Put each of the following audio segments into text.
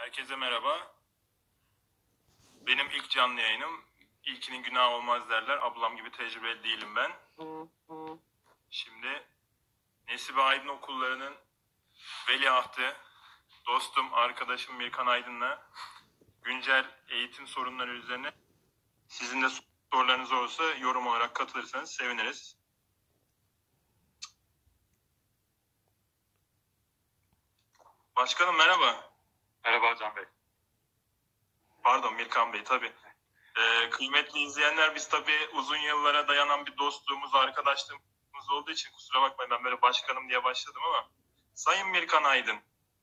Herkese merhaba. Benim ilk canlı yayınım. İlkinin günahı olmaz derler. Ablam gibi tecrübeli değilim ben. Şimdi Nesibe Aydın Okulları'nın veliahtı, dostum, arkadaşım Mirkan Aydın'la güncel eğitim sorunları üzerine sizin de sorularınız olursa yorum olarak katılırsanız seviniriz. Başkanım merhaba. Merhaba Can Bey. Pardon Mirkan Bey tabii. Kıymetli izleyenler, biz tabii uzun yıllara dayanan bir dostluğumuz, arkadaşlığımız olduğu için kusura bakmayın ben böyle başkanım diye başladım ama Sayın Mirkan Aydın,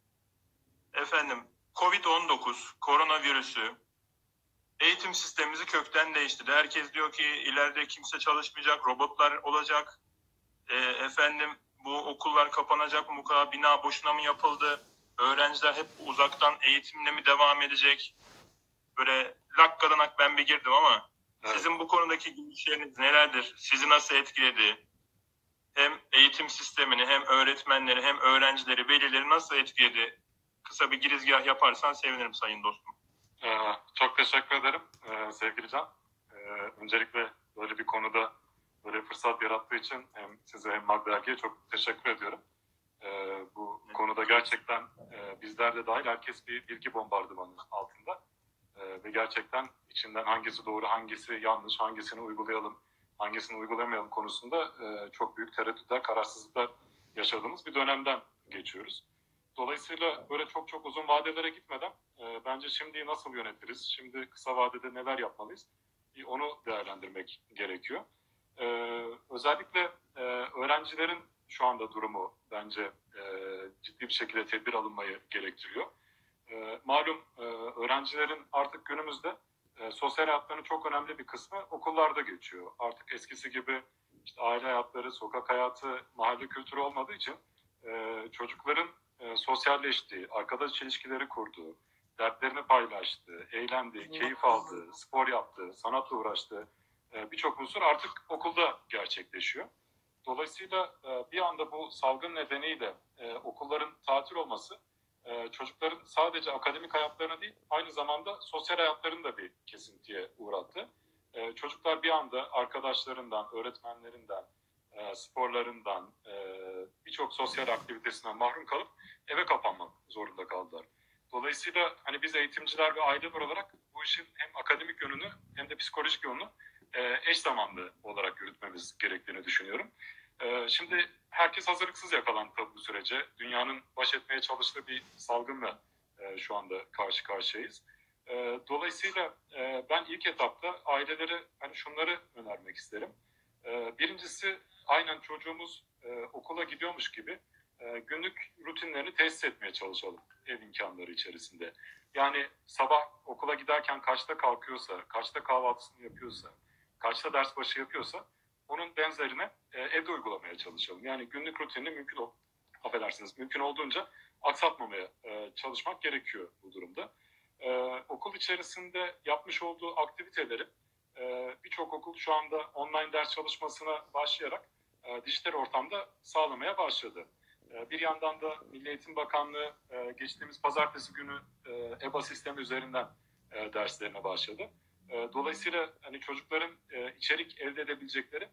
efendim Covid-19, koronavirüsü eğitim sistemimizi kökten değiştirdi. Herkes diyor ki ileride kimse çalışmayacak, robotlar olacak. Efendim bu okullar kapanacak mı, bu kadar bina boşuna mı yapıldı? Öğrenciler hep uzaktan eğitimle mi devam edecek? Böyle lakkadanak ben bir girdim ama Evet. sizin bu konudaki görüşleriniz nelerdir? Sizi nasıl etkiledi? Hem eğitim sistemini, hem öğretmenleri, hem öğrencileri, velileri nasıl etkiledi? Kısa bir girizgah yaparsan sevinirim sayın dostum. Çok teşekkür ederim sevgili Can. Öncelikle böyle bir konuda böyle fırsat yarattığı için hem size hem Magda çok teşekkür ediyorum. Bu konuda gerçekten bizler de dahil herkes bir bilgi bombardımanı altında. Ve gerçekten içinden hangisi doğru, hangisi yanlış, hangisini uygulayalım, hangisini uygulamayalım konusunda çok büyük tereddütler, kararsızlıklar yaşadığımız bir dönemden geçiyoruz. Dolayısıyla böyle çok uzun vadelere gitmeden bence şimdi nasıl yönetiriz, şimdi kısa vadede neler yapmalıyız onu değerlendirmek gerekiyor. Özellikle öğrencilerin şu anda durumu bence ciddi bir şekilde tedbir alınmayı gerektiriyor. Malum öğrencilerin artık günümüzde sosyal hayatlarının çok önemli bir kısmı okullarda geçiyor. Artık eskisi gibi işte aile hayatları, sokak hayatı, mahalle kültürü olmadığı için çocukların sosyalleştiği, arkadaş ilişkileri kurduğu, dertlerini paylaştığı, eğlendiği, keyif aldığı, spor yaptığı, sanatla uğraştığı birçok unsur artık okulda gerçekleşiyor. Dolayısıyla bir anda bu salgın nedeniyle okulların tatil olması çocukların sadece akademik hayatlarına değil, aynı zamanda sosyal hayatlarını da bir kesintiye uğrattı. Çocuklar bir anda arkadaşlarından, öğretmenlerinden, sporlarından, birçok sosyal aktivitesinden mahrum kalıp eve kapanmak zorunda kaldılar. Dolayısıyla hani biz eğitimciler ve aileler olarak bu işin hem akademik yönünü hem de psikolojik yönünü eş zamanlı olarak yürütmemiz gerektiğini düşünüyorum. Şimdi herkes hazırlıksız yakalandı tabii bu sürece. Dünyanın baş etmeye çalıştığı bir salgınla şu anda karşı karşıyayız. Dolayısıyla ben ilk etapta ailelere hani şunları önermek isterim. Birincisi aynen çocuğumuz okula gidiyormuş gibi günlük rutinlerini tesis etmeye çalışalım ev imkanları içerisinde. Yani sabah okula giderken kaçta kalkıyorsa, kaçta kahvaltısını yapıyorsa, kaçta ders başı yapıyorsa onun benzerine evde uygulamaya çalışalım. Yani günlük rutinini mümkün olduğunca aksatmamaya çalışmak gerekiyor bu durumda. Okul içerisinde yapmış olduğu aktiviteleri birçok okul şu anda online ders çalışmasına başlayarak dijital ortamda sağlamaya başladı. Bir yandan da Milli Eğitim Bakanlığı geçtiğimiz pazartesi günü EBA sistemi üzerinden derslerine başladı. Dolayısıyla hani çocukların içerik elde edebilecekleri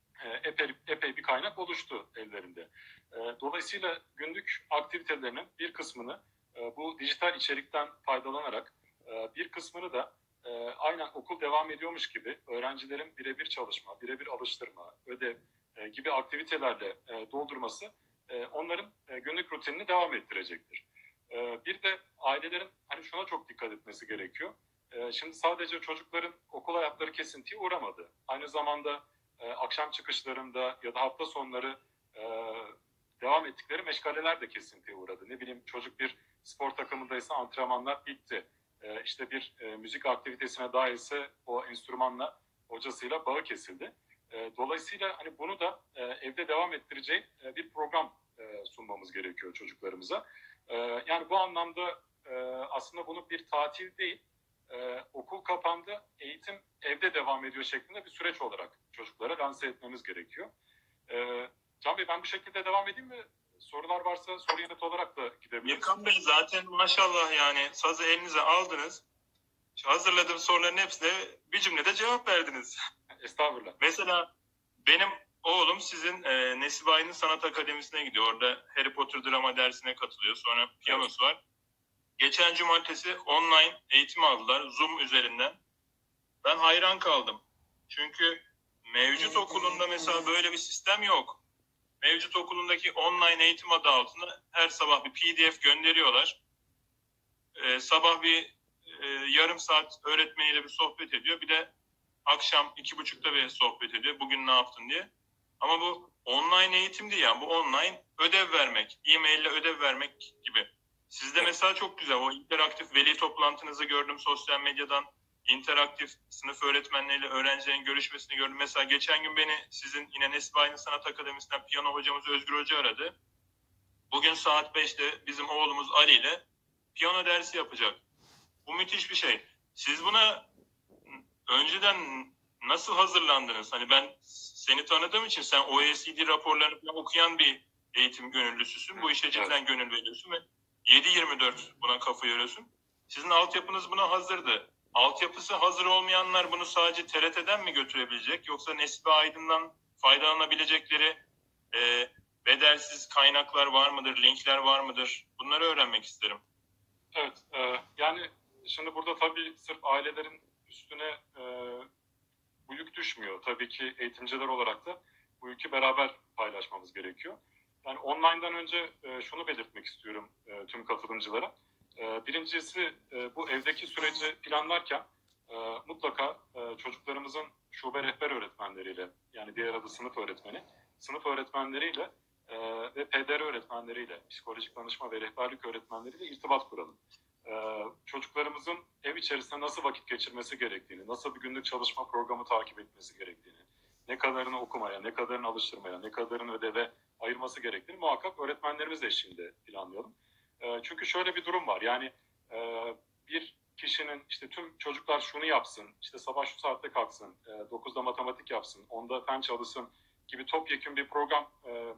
epey bir kaynak oluştu ellerinde. Dolayısıyla günlük aktivitelerinin bir kısmını bu dijital içerikten faydalanarak bir kısmını da aynen okul devam ediyormuş gibi öğrencilerin birebir çalışma, birebir alıştırma, ödev gibi aktivitelerle doldurması onların günlük rutinini devam ettirecektir. Bir de ailelerin hani şuna çok dikkat etmesi gerekiyor. Şimdi sadece çocukların okul hayatları kesintiye uğramadı. Aynı zamanda akşam çıkışlarında ya da hafta sonları devam ettikleri meşgaleler de kesintiye uğradı. Ne bileyim çocuk bir spor takımındaysa antrenmanlar bitti. İşte bir müzik aktivitesine dahilse o enstrümanla hocasıyla bağı kesildi. Dolayısıyla hani bunu da evde devam ettireceği bir program sunmamız gerekiyor çocuklarımıza. Yani bu anlamda aslında bunu bir tatil değil, okul kapandı, eğitim evde devam ediyor şeklinde bir süreç olarak çocuklara lanse etmemiz gerekiyor. Can Bey ben bu şekilde devam edeyim mi? sorular varsa soru yanıt olarak da gidebiliriz. Mirkan Bey zaten maşallah yani sazı elinize aldınız. Şu hazırladığım soruların hepsine bir cümlede cevap verdiniz. Estağfurullah. Mesela benim oğlum sizin Nesibe Aydın Sanat Akademisi'ne gidiyor. Orada Harry Potter drama dersine katılıyor. Sonra piyanosu var. Geçen cumartesi online eğitim aldılar Zoom üzerinden. Ben hayran kaldım. Çünkü mevcut okulunda mesela böyle bir sistem yok. Mevcut okulundaki online eğitim adı altında her sabah bir PDF gönderiyorlar. Sabah bir yarım saat öğretmeniyle bir sohbet ediyor. Bir de akşam 2.30'da bir sohbet ediyor. Bugün ne yaptın diye. Ama bu online eğitim değil yani. Bu online ödev vermek, e-mail ile ödev vermek gibi. Sizde mesela çok güzel. O interaktif veli toplantınızı gördüm sosyal medyadan. İnteraktif sınıf öğretmenleriyle öğrencilerin görüşmesini gördüm. Mesela geçen gün beni sizin yine Nesibe Aydın Sanat Akademisi'nden piyano hocamız Özgür Hoca aradı. Bugün saat 5'te bizim oğlumuz Ali ile piyano dersi yapacak. Bu müthiş bir şey. Siz buna önceden nasıl hazırlandınız? Hani ben seni tanıdığım için sen OECD raporlarını okuyan bir eğitim gönüllüsüsün. Bu işe cidden gönül veriyorsun ve 7/24 buna kafa yoruyorsun. Sizin altyapınız buna hazırdı. Altyapısı hazır olmayanlar bunu sadece TRT'den mi götürebilecek? Yoksa Nesibe Aydın'dan faydalanabilecekleri bedelsiz kaynaklar var mıdır? Linkler var mıdır? Bunları öğrenmek isterim. Evet. Yani şimdi burada tabii sırf ailelerin üstüne bu yük düşmüyor. Tabii ki eğitimciler olarak da bu yükü beraber paylaşmamız gerekiyor. Yani online'dan önce şunu belirtmek istiyorum tüm katılımcılara. Birincisi bu evdeki süreci planlarken mutlaka çocuklarımızın şube rehber öğretmenleriyle, yani diğer adı sınıf öğretmenleriyle ve PDR öğretmenleriyle, psikolojik danışma ve rehberlik öğretmenleriyle irtibat kuralım. Çocuklarımızın ev içerisinde nasıl vakit geçirmesi gerektiğini, nasıl bir günlük çalışma programı takip etmesi gerektiğini, ne kadarını okumaya, ne kadarını alıştırmaya, ne kadarını ödeve ayırması gerektiğini muhakkak öğretmenlerimiz eşliğinde planlayalım. Çünkü şöyle bir durum var. Yani bir kişinin işte tüm çocuklar şunu yapsın, işte sabah şu saatte kalksın, 9'da matematik yapsın, 10'da fen çalışsın gibi topyekun bir program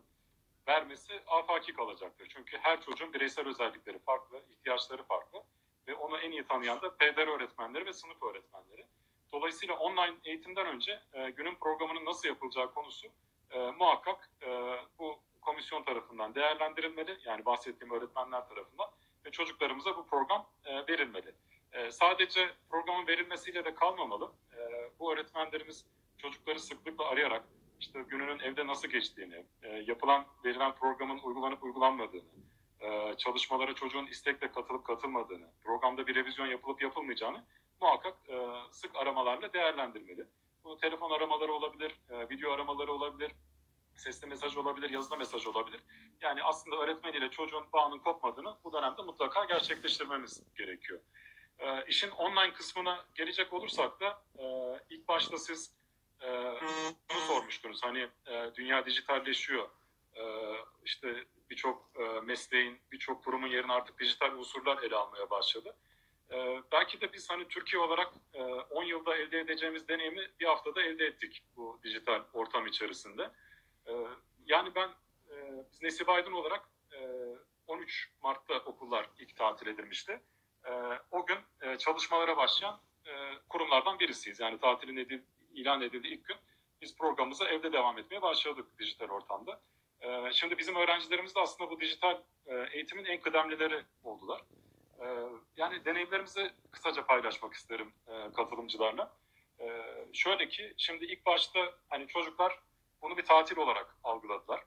vermesi afaki kalacaktır. Çünkü her çocuğun bireysel özellikleri farklı, ihtiyaçları farklı ve onu en iyi tanıyan da PDR öğretmenleri ve sınıf öğretmenleri. Dolayısıyla online eğitimden önce günün programının nasıl yapılacağı konusu muhakkak bu komisyon tarafından değerlendirilmeli. Yani bahsettiğim öğretmenler tarafından ve çocuklarımıza bu program verilmeli. Sadece programın verilmesiyle de kalmamalı. Bu öğretmenlerimiz çocukları sıklıkla arayarak işte gününün evde nasıl geçtiğini, verilen programın uygulanıp uygulanmadığını, çalışmalara çocuğun istekle katılıp katılmadığını, programda bir revizyon yapılıp yapılmayacağını muhakkak sık aramalarla değerlendirmeli. Bu telefon aramaları olabilir, video aramaları olabilir, sesli mesaj olabilir, yazılı mesaj olabilir. Yani aslında öğretmen ile çocuğun bağının kopmadığını bu dönemde mutlaka gerçekleştirmemiz gerekiyor. İşin online kısmına gelecek olursak da ilk başta siz bunu sormuştunuz. Hani dünya dijitalleşiyor. İşte birçok mesleğin, birçok kurumun yerine artık dijital unsurlar ele almaya başladı. Belki de biz hani Türkiye olarak 10 yılda elde edeceğimiz deneyimi bir haftada elde ettik bu dijital ortam içerisinde. Yani ben biz Nesibe Aydın olarak 13 Mart'ta okullar ilk tatil edilmişti. O gün çalışmalara başlayan kurumlardan birisiyiz. Yani tatilin ilan edildiği ilk gün biz programımıza evde devam etmeye başladık dijital ortamda. Şimdi bizim öğrencilerimiz de aslında bu dijital eğitimin en kıdemlileri oldular. Yani deneyimlerimizi kısaca paylaşmak isterim katılımcılarla. Şöyle ki şimdi ilk başta hani çocuklar bunu bir tatil olarak algıladılar.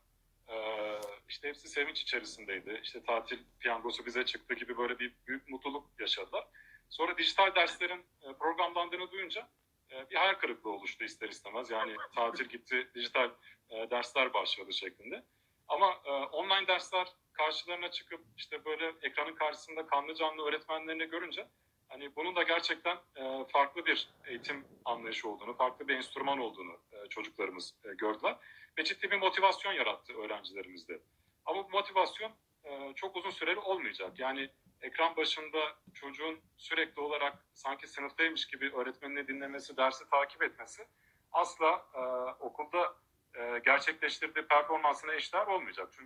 İşte hepsi sevinç içerisindeydi. İşte tatil piyangosu bize çıktı gibi böyle bir büyük mutluluk yaşadılar. Sonra dijital derslerin programlandığını duyunca bir hayal kırıklığı oluştu ister istemez. Yani tatil gitti, dijital dersler başladı şeklinde. Ama online dersler karşılarına çıkıp işte böyle ekranın karşısında kanlı canlı öğretmenlerini görünce hani bunun da gerçekten farklı bir eğitim anlayışı olduğunu, farklı bir enstrüman olduğunu çocuklarımız gördüler. Ve ciddi bir motivasyon yarattı öğrencilerimizde. Ama bu motivasyon çok uzun süreli olmayacak. Yani ekran başında çocuğun sürekli olarak sanki sınıftaymış gibi öğretmenini dinlemesi, dersi takip etmesi asla okulda gerçekleştirdiği performansına eşdeğer olmayacak. Çünkü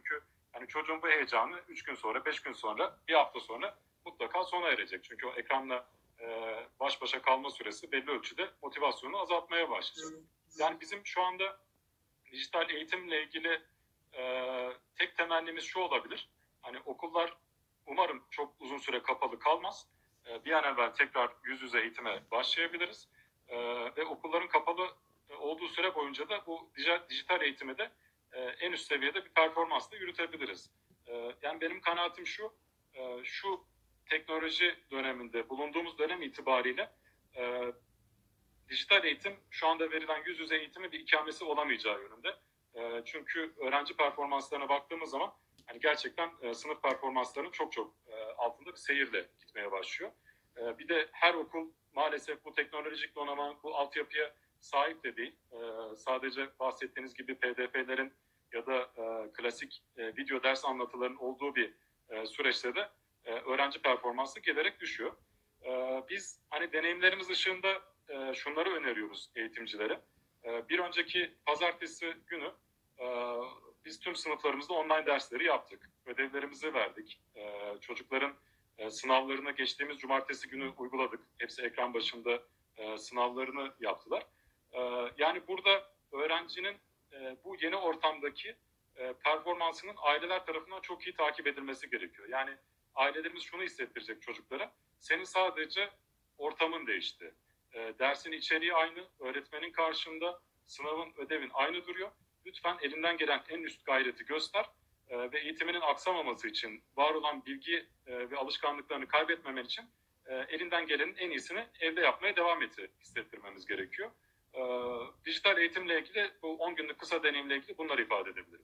Yani çocuğun bu heyecanı 3 gün sonra, 5 gün sonra, bir hafta sonra mutlaka sona erecek. Çünkü o ekranla baş başa kalma süresi belli ölçüde motivasyonu azaltmaya başlayacak. Yani bizim şu anda dijital eğitimle ilgili tek temennimiz şu olabilir. Hani okullar umarım çok uzun süre kapalı kalmaz. Bir an evvel tekrar yüz yüze eğitime başlayabiliriz. Ve okulların kapalı olduğu süre boyunca da bu dijital eğitimi de en üst seviyede bir performansla yürütebiliriz. Yani benim kanaatim şu, şu teknoloji döneminde, bulunduğumuz dönem itibariyle dijital eğitim şu anda verilen yüz yüze eğitimi bir ikamesi olamayacağı yönünde. Çünkü öğrenci performanslarına baktığımız zaman hani gerçekten sınıf performanslarının çok çok altında bir seyirle gitmeye başlıyor. Bir de her okul maalesef bu teknolojik donanıma, bu altyapıya sahip de değil. Sadece bahsettiğiniz gibi PDF'lerin ya da klasik video ders anlatılarının olduğu bir süreçte de öğrenci performansı giderek düşüyor. Biz hani deneyimlerimiz ışığında şunları öneriyoruz eğitimcilere. Bir önceki pazartesi günü biz tüm sınıflarımızda online dersleri yaptık. Ödevlerimizi verdik. Çocukların sınavlarını geçtiğimiz cumartesi günü uyguladık. Hepsi ekran başında sınavlarını yaptılar. Yani burada öğrencinin bu yeni ortamdaki performansının aileler tarafından çok iyi takip edilmesi gerekiyor. Yani ailelerimiz şunu hissettirecek çocuklara. Senin sadece ortamın değişti. Dersin içeriği aynı, öğretmenin karşında, sınavın, ödevin aynı duruyor. Lütfen elinden gelen en üst gayreti göster ve eğitiminin aksamaması için, var olan bilgi ve alışkanlıklarını kaybetmemen için elinden gelenin en iyisini evde yapmaya devam hissettirmemiz gerekiyor. Dijital eğitimle ilgili, bu 10 günlük kısa deneyimle ilgili bunları ifade edebilirim.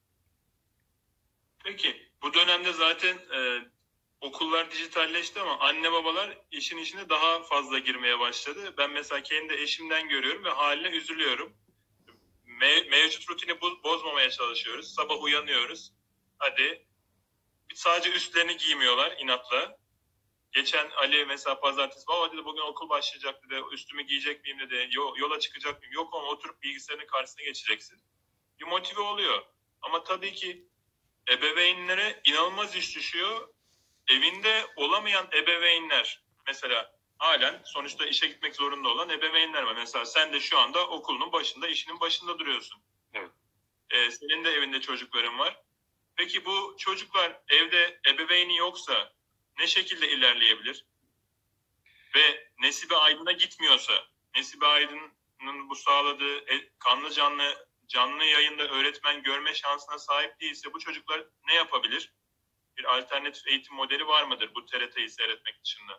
Peki bu dönemde zaten okullar dijitalleşti ama anne babalar işin içine daha fazla girmeye başladı. Ben mesela kendi eşimden görüyorum ve haline üzülüyorum. Mevcut rutini bozmamaya çalışıyoruz. Sabah uyanıyoruz. Hadi sadece üstlerini giymiyorlar inatla. Geçen Ali mesela pazartesi baba dedi bugün okul başlayacak dedi. Üstümü giyecek miyim dedi. Yola çıkacak mıyım? Yok ama oturup bilgisayarın karşısına geçeceksin. Bir motive oluyor. Ama tabii ki ebeveynlere inanılmaz iş düşüyor. Evinde olamayan ebeveynler mesela halen sonuçta işe gitmek zorunda olan ebeveynler var. Mesela sen de şu anda okulunun başında, işinin başında duruyorsun. Evet. Senin de evinde çocukların var. Peki bu çocuklar evde ebeveyni yoksa ne şekilde ilerleyebilir? Ve Nesibe Aydın'a gitmiyorsa, Nesibe Aydın'ın bu sağladığı kanlı canlı yayında öğretmen görme şansına sahip değilse bu çocuklar ne yapabilir? Bir alternatif eğitim modeli var mıdır bu TRT'yi seyretmek dışında?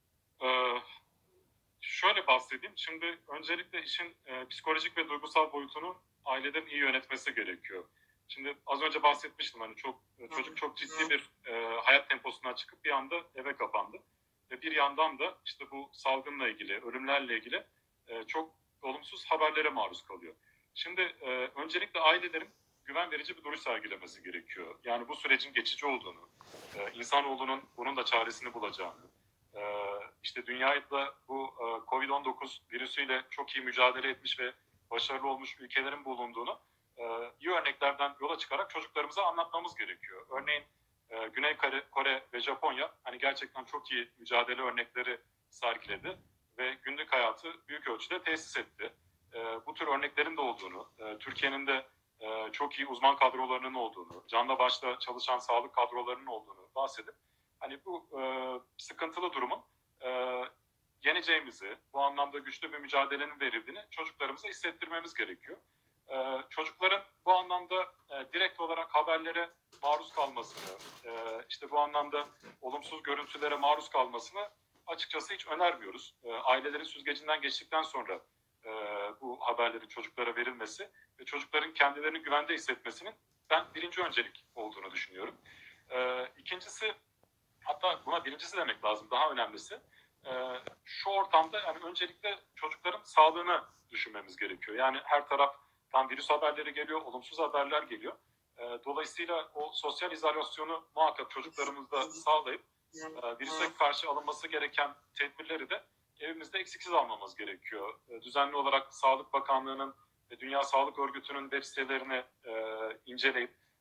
Şöyle bahsedeyim. Şimdi öncelikle işin psikolojik ve duygusal boyutunu ailelerin iyi yönetmesi gerekiyor. Şimdi az önce bahsetmiştim hani çocuk çok ciddi bir hayat temposundan çıkıp bir anda eve kapandı. Ve bir yandan da işte bu salgınla ilgili, ölümlerle ilgili çok olumsuz haberlere maruz kalıyor. Şimdi öncelikle ailelerin güven verici bir duruş sergilemesi gerekiyor. Yani bu sürecin geçici olduğunu, insanoğlunun bunun da çaresini bulacağını, işte dünyayla bu Covid-19 virüsüyle çok iyi mücadele etmiş ve başarılı olmuş ülkelerin bulunduğunu iyi örneklerden yola çıkarak çocuklarımıza anlatmamız gerekiyor. Örneğin Güney Kore ve Japonya hani gerçekten çok iyi mücadele örnekleri sergiledi ve günlük hayatı büyük ölçüde tesis etti. Bu tür örneklerin de olduğunu, Türkiye'nin de çok iyi uzman kadrolarının olduğunu, canla başla çalışan sağlık kadrolarının olduğunu bahsedip hani bu sıkıntılı durumun yeneceğimizi, bu anlamda güçlü bir mücadelenin verildiğini çocuklarımıza hissettirmemiz gerekiyor. Çocukların bu anlamda direkt olarak haberlere maruz kalmasını, işte bu anlamda olumsuz görüntülere maruz kalmasını açıkçası hiç önermiyoruz. Ailelerin süzgecinden geçtikten sonra bu haberlerin çocuklara verilmesi ve çocukların kendilerini güvende hissetmesinin ben birinci öncelik olduğunu düşünüyorum. İkincisi, hatta buna birincisi demek lazım, daha önemlisi, şu ortamda yani öncelikle çocukların sağlığını düşünmemiz gerekiyor. Yani her taraftan virüs haberleri geliyor, olumsuz haberler geliyor. Dolayısıyla o sosyal izolasyonu muhakkak çocuklarımızda sağlayıp virüse karşı alınması gereken tedbirleri de evimizde eksiksiz almamız gerekiyor. Düzenli olarak Sağlık Bakanlığı'nın ve Dünya Sağlık Örgütü'nün web sitelerini inceleyip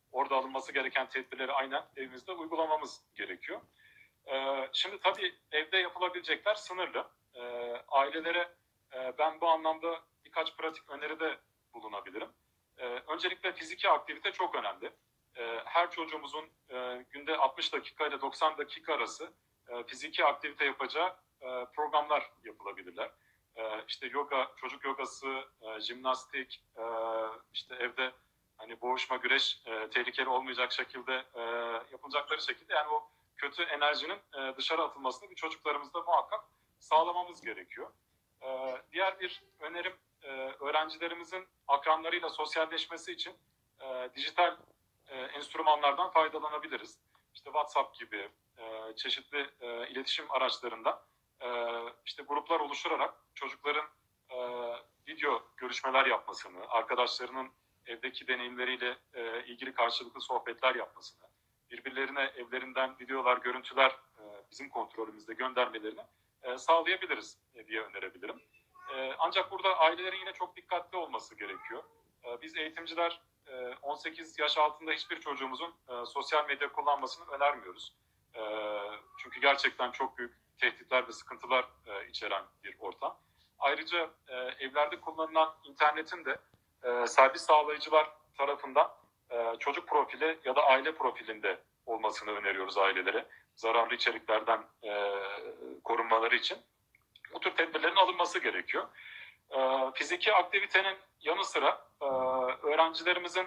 orada alınması gereken tedbirleri aynen evimizde uygulamamız gerekiyor. Şimdi tabii evde yapılabilecekler sınırlı. Ailelere ben bu anlamda birkaç pratik öneride bulunabilirim. Öncelikle fiziki aktivite çok önemli. Her çocuğumuzun günde 60 dakika ile 90 dakika arası fiziki aktivite yapacağı programlar yapılabilirler. İşte yoga, çocuk yogası, jimnastik, işte evde hani boğuşma, güreş tehlikeli olmayacak şekilde yapılacakları şekilde, yani o kötü enerjinin dışarı atılmasını bir çocuklarımızda muhakkak sağlamamız gerekiyor. Diğer bir önerim, öğrencilerimizin akranlarıyla sosyalleşmesi için dijital enstrümanlardan faydalanabiliriz. İşte WhatsApp gibi çeşitli iletişim araçlarında işte gruplar oluşturarak çocukların video görüşmeler yapmasını, arkadaşlarının evdeki deneyimleriyle ilgili karşılıklı sohbetler yapmasını, birbirlerine evlerinden videolar, görüntüler bizim kontrolümüzde göndermelerini sağlayabiliriz diye önerebilirim. Ancak burada ailelerin yine çok dikkatli olması gerekiyor. Biz eğitimciler 18 yaş altında hiçbir çocuğumuzun sosyal medya kullanmasını önermiyoruz. Çünkü gerçekten çok büyük tehditler ve sıkıntılar içeren bir ortam. Ayrıca evlerde kullanılan internetin de servis sağlayıcılar tarafından çocuk profili ya da aile profilinde olmasını öneriyoruz ailelere. Zararlı içeriklerden korunmaları için. Bu tür tedbirlerin alınması gerekiyor. Fiziki aktivitenin yanı sıra öğrencilerimizin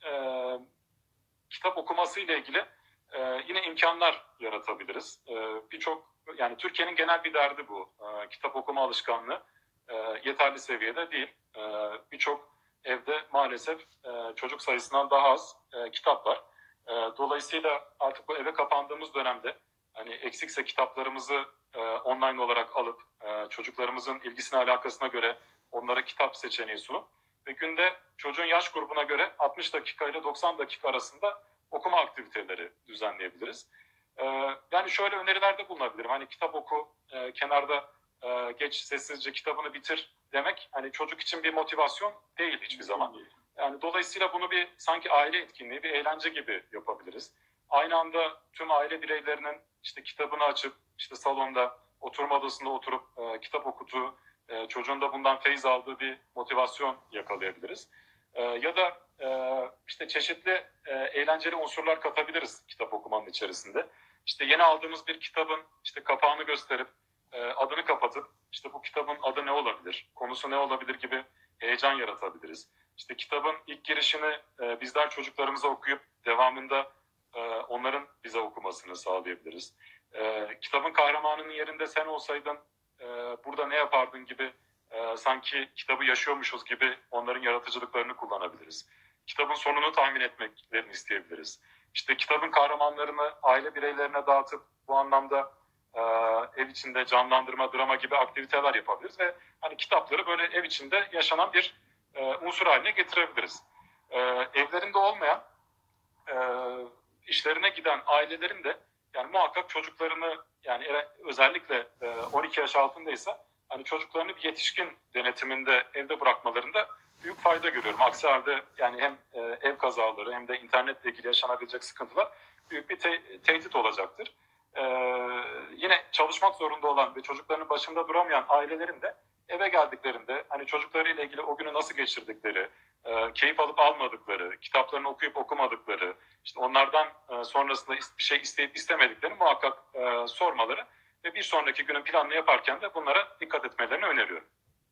kitap okuması ile ilgili yine imkanlar yaratabiliriz. Yani Türkiye'nin genel bir derdi bu. Kitap okuma alışkanlığı yeterli seviyede değil. Birçok evde maalesef çocuk sayısından daha az kitap var. Dolayısıyla artık bu eve kapandığımız dönemde hani eksikse kitaplarımızı online olarak alıp çocuklarımızın ilgisine alakasına göre onlara kitap seçeneği sunup ve günde çocuğun yaş grubuna göre 60 dakika ile 90 dakika arasında okuma aktiviteleri düzenleyebiliriz. Yani şöyle önerilerde bulunabilirim. Hani kitap oku, kenarda geç sessizce kitabını bitir demek hani çocuk için bir motivasyon değil hiçbir zaman. Yani dolayısıyla bunu bir sanki aile etkinliği, bir eğlence gibi yapabiliriz. Aynı anda tüm aile bireylerinin işte kitabını açıp işte salonda, oturma odasında oturup kitap okuduğu, çocuğun da bundan feyz aldığı bir motivasyon yakalayabiliriz. Ya da işte çeşitli eğlenceli unsurlar katabiliriz kitap okumanın içerisinde. İşte yeni aldığımız bir kitabın işte kapağını gösterip adını kapatıp işte bu kitabın adı ne olabilir, konusu ne olabilir gibi heyecan yaratabiliriz. İşte kitabın ilk girişini bizler çocuklarımıza okuyup devamında onların bize okumasını sağlayabiliriz. Kitabın kahramanının yerinde sen olsaydın burada ne yapardın gibi sanki kitabı yaşıyormuşuz gibi onların yaratıcılıklarını kullanabiliriz. Kitabın sonunu tahmin etmelerini isteyebiliriz. İşte kitabın kahramanlarını aile bireylerine dağıtıp bu anlamda ev içinde canlandırma, drama gibi aktiviteler yapabiliriz ve hani kitapları böyle ev içinde yaşanan bir unsur haline getirebiliriz. Evlerinde olmayan, işlerine giden ailelerin de yani muhakkak çocuklarını yani özellikle 12 yaş altındaysa hani çocuklarını bir yetişkin denetiminde evde bırakmalarında büyük fayda görüyorum. Aksi halde yani hem ev kazaları hem de internetle ilgili yaşanabilecek sıkıntılar büyük bir tehdit olacaktır. Yine çalışmak zorunda olan ve çocuklarının başında duramayan ailelerin de eve geldiklerinde hani çocuklarıyla ilgili o günü nasıl geçirdikleri, keyif alıp almadıkları, kitaplarını okuyup okumadıkları, işte onlardan sonrasında bir şey isteyip istemediklerini muhakkak sormaları ve bir sonraki günün planını yaparken de bunlara dikkat etmelerini öneriyorum.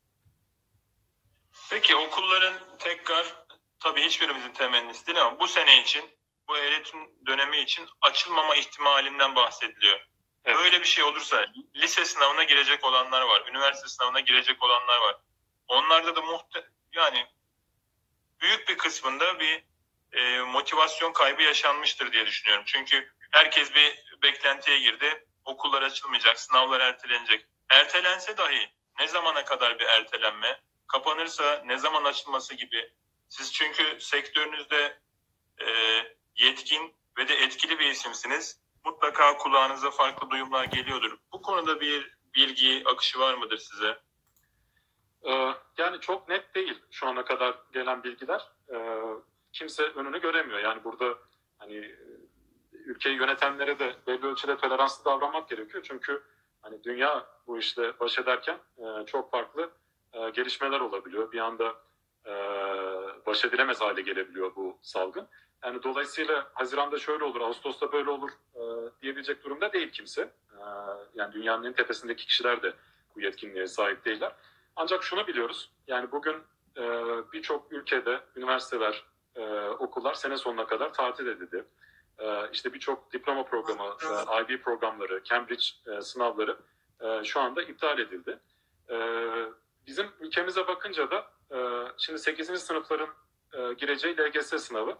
Peki okulların tekrar, tabii hiçbirimizin temennisi değil ama bu sene için, bu eğitim dönemi için açılmama ihtimalinden bahsediliyor. Evet. Böyle bir şey olursa lise sınavına girecek olanlar var, üniversite sınavına girecek olanlar var. Onlarda da yani büyük bir kısmında bir motivasyon kaybı yaşanmıştır diye düşünüyorum. Çünkü herkes bir beklentiye girdi. Okullar açılmayacak, sınavlar ertelenecek. Ertelense dahi ne zamana kadar bir ertelenme? Kapanırsa ne zaman açılması gibi. Siz çünkü sektörünüzde yetkin ve de etkili bir isimsiniz. Mutlaka kulağınıza farklı duyumlar geliyordur. Bu konuda bir bilgi akışı var mıdır size? Yani çok net değil şu ana kadar gelen bilgiler. kimse önünü göremiyor. Yani burada hani ülkeyi yönetenlere de belli ölçüde toleranslı davranmak gerekiyor. Çünkü hani dünya bu işle baş ederken çok farklı gelişmeler olabiliyor. Bir anda baş edilemez hale gelebiliyor bu salgın. Yani dolayısıyla Haziran'da şöyle olur, Ağustos'ta böyle olur diyebilecek durumda değil kimse. Yani dünyanın en tepesindeki kişiler de bu yetkinliğe sahip değiller. Ancak şunu biliyoruz, yani bugün birçok ülkede üniversiteler, okullar sene sonuna kadar tatil edildi. İşte birçok diploma programı, IB programları, Cambridge sınavları şu anda iptal edildi. Bizim ülkemize bakınca da şimdi 8. sınıfların gireceği LGS sınavı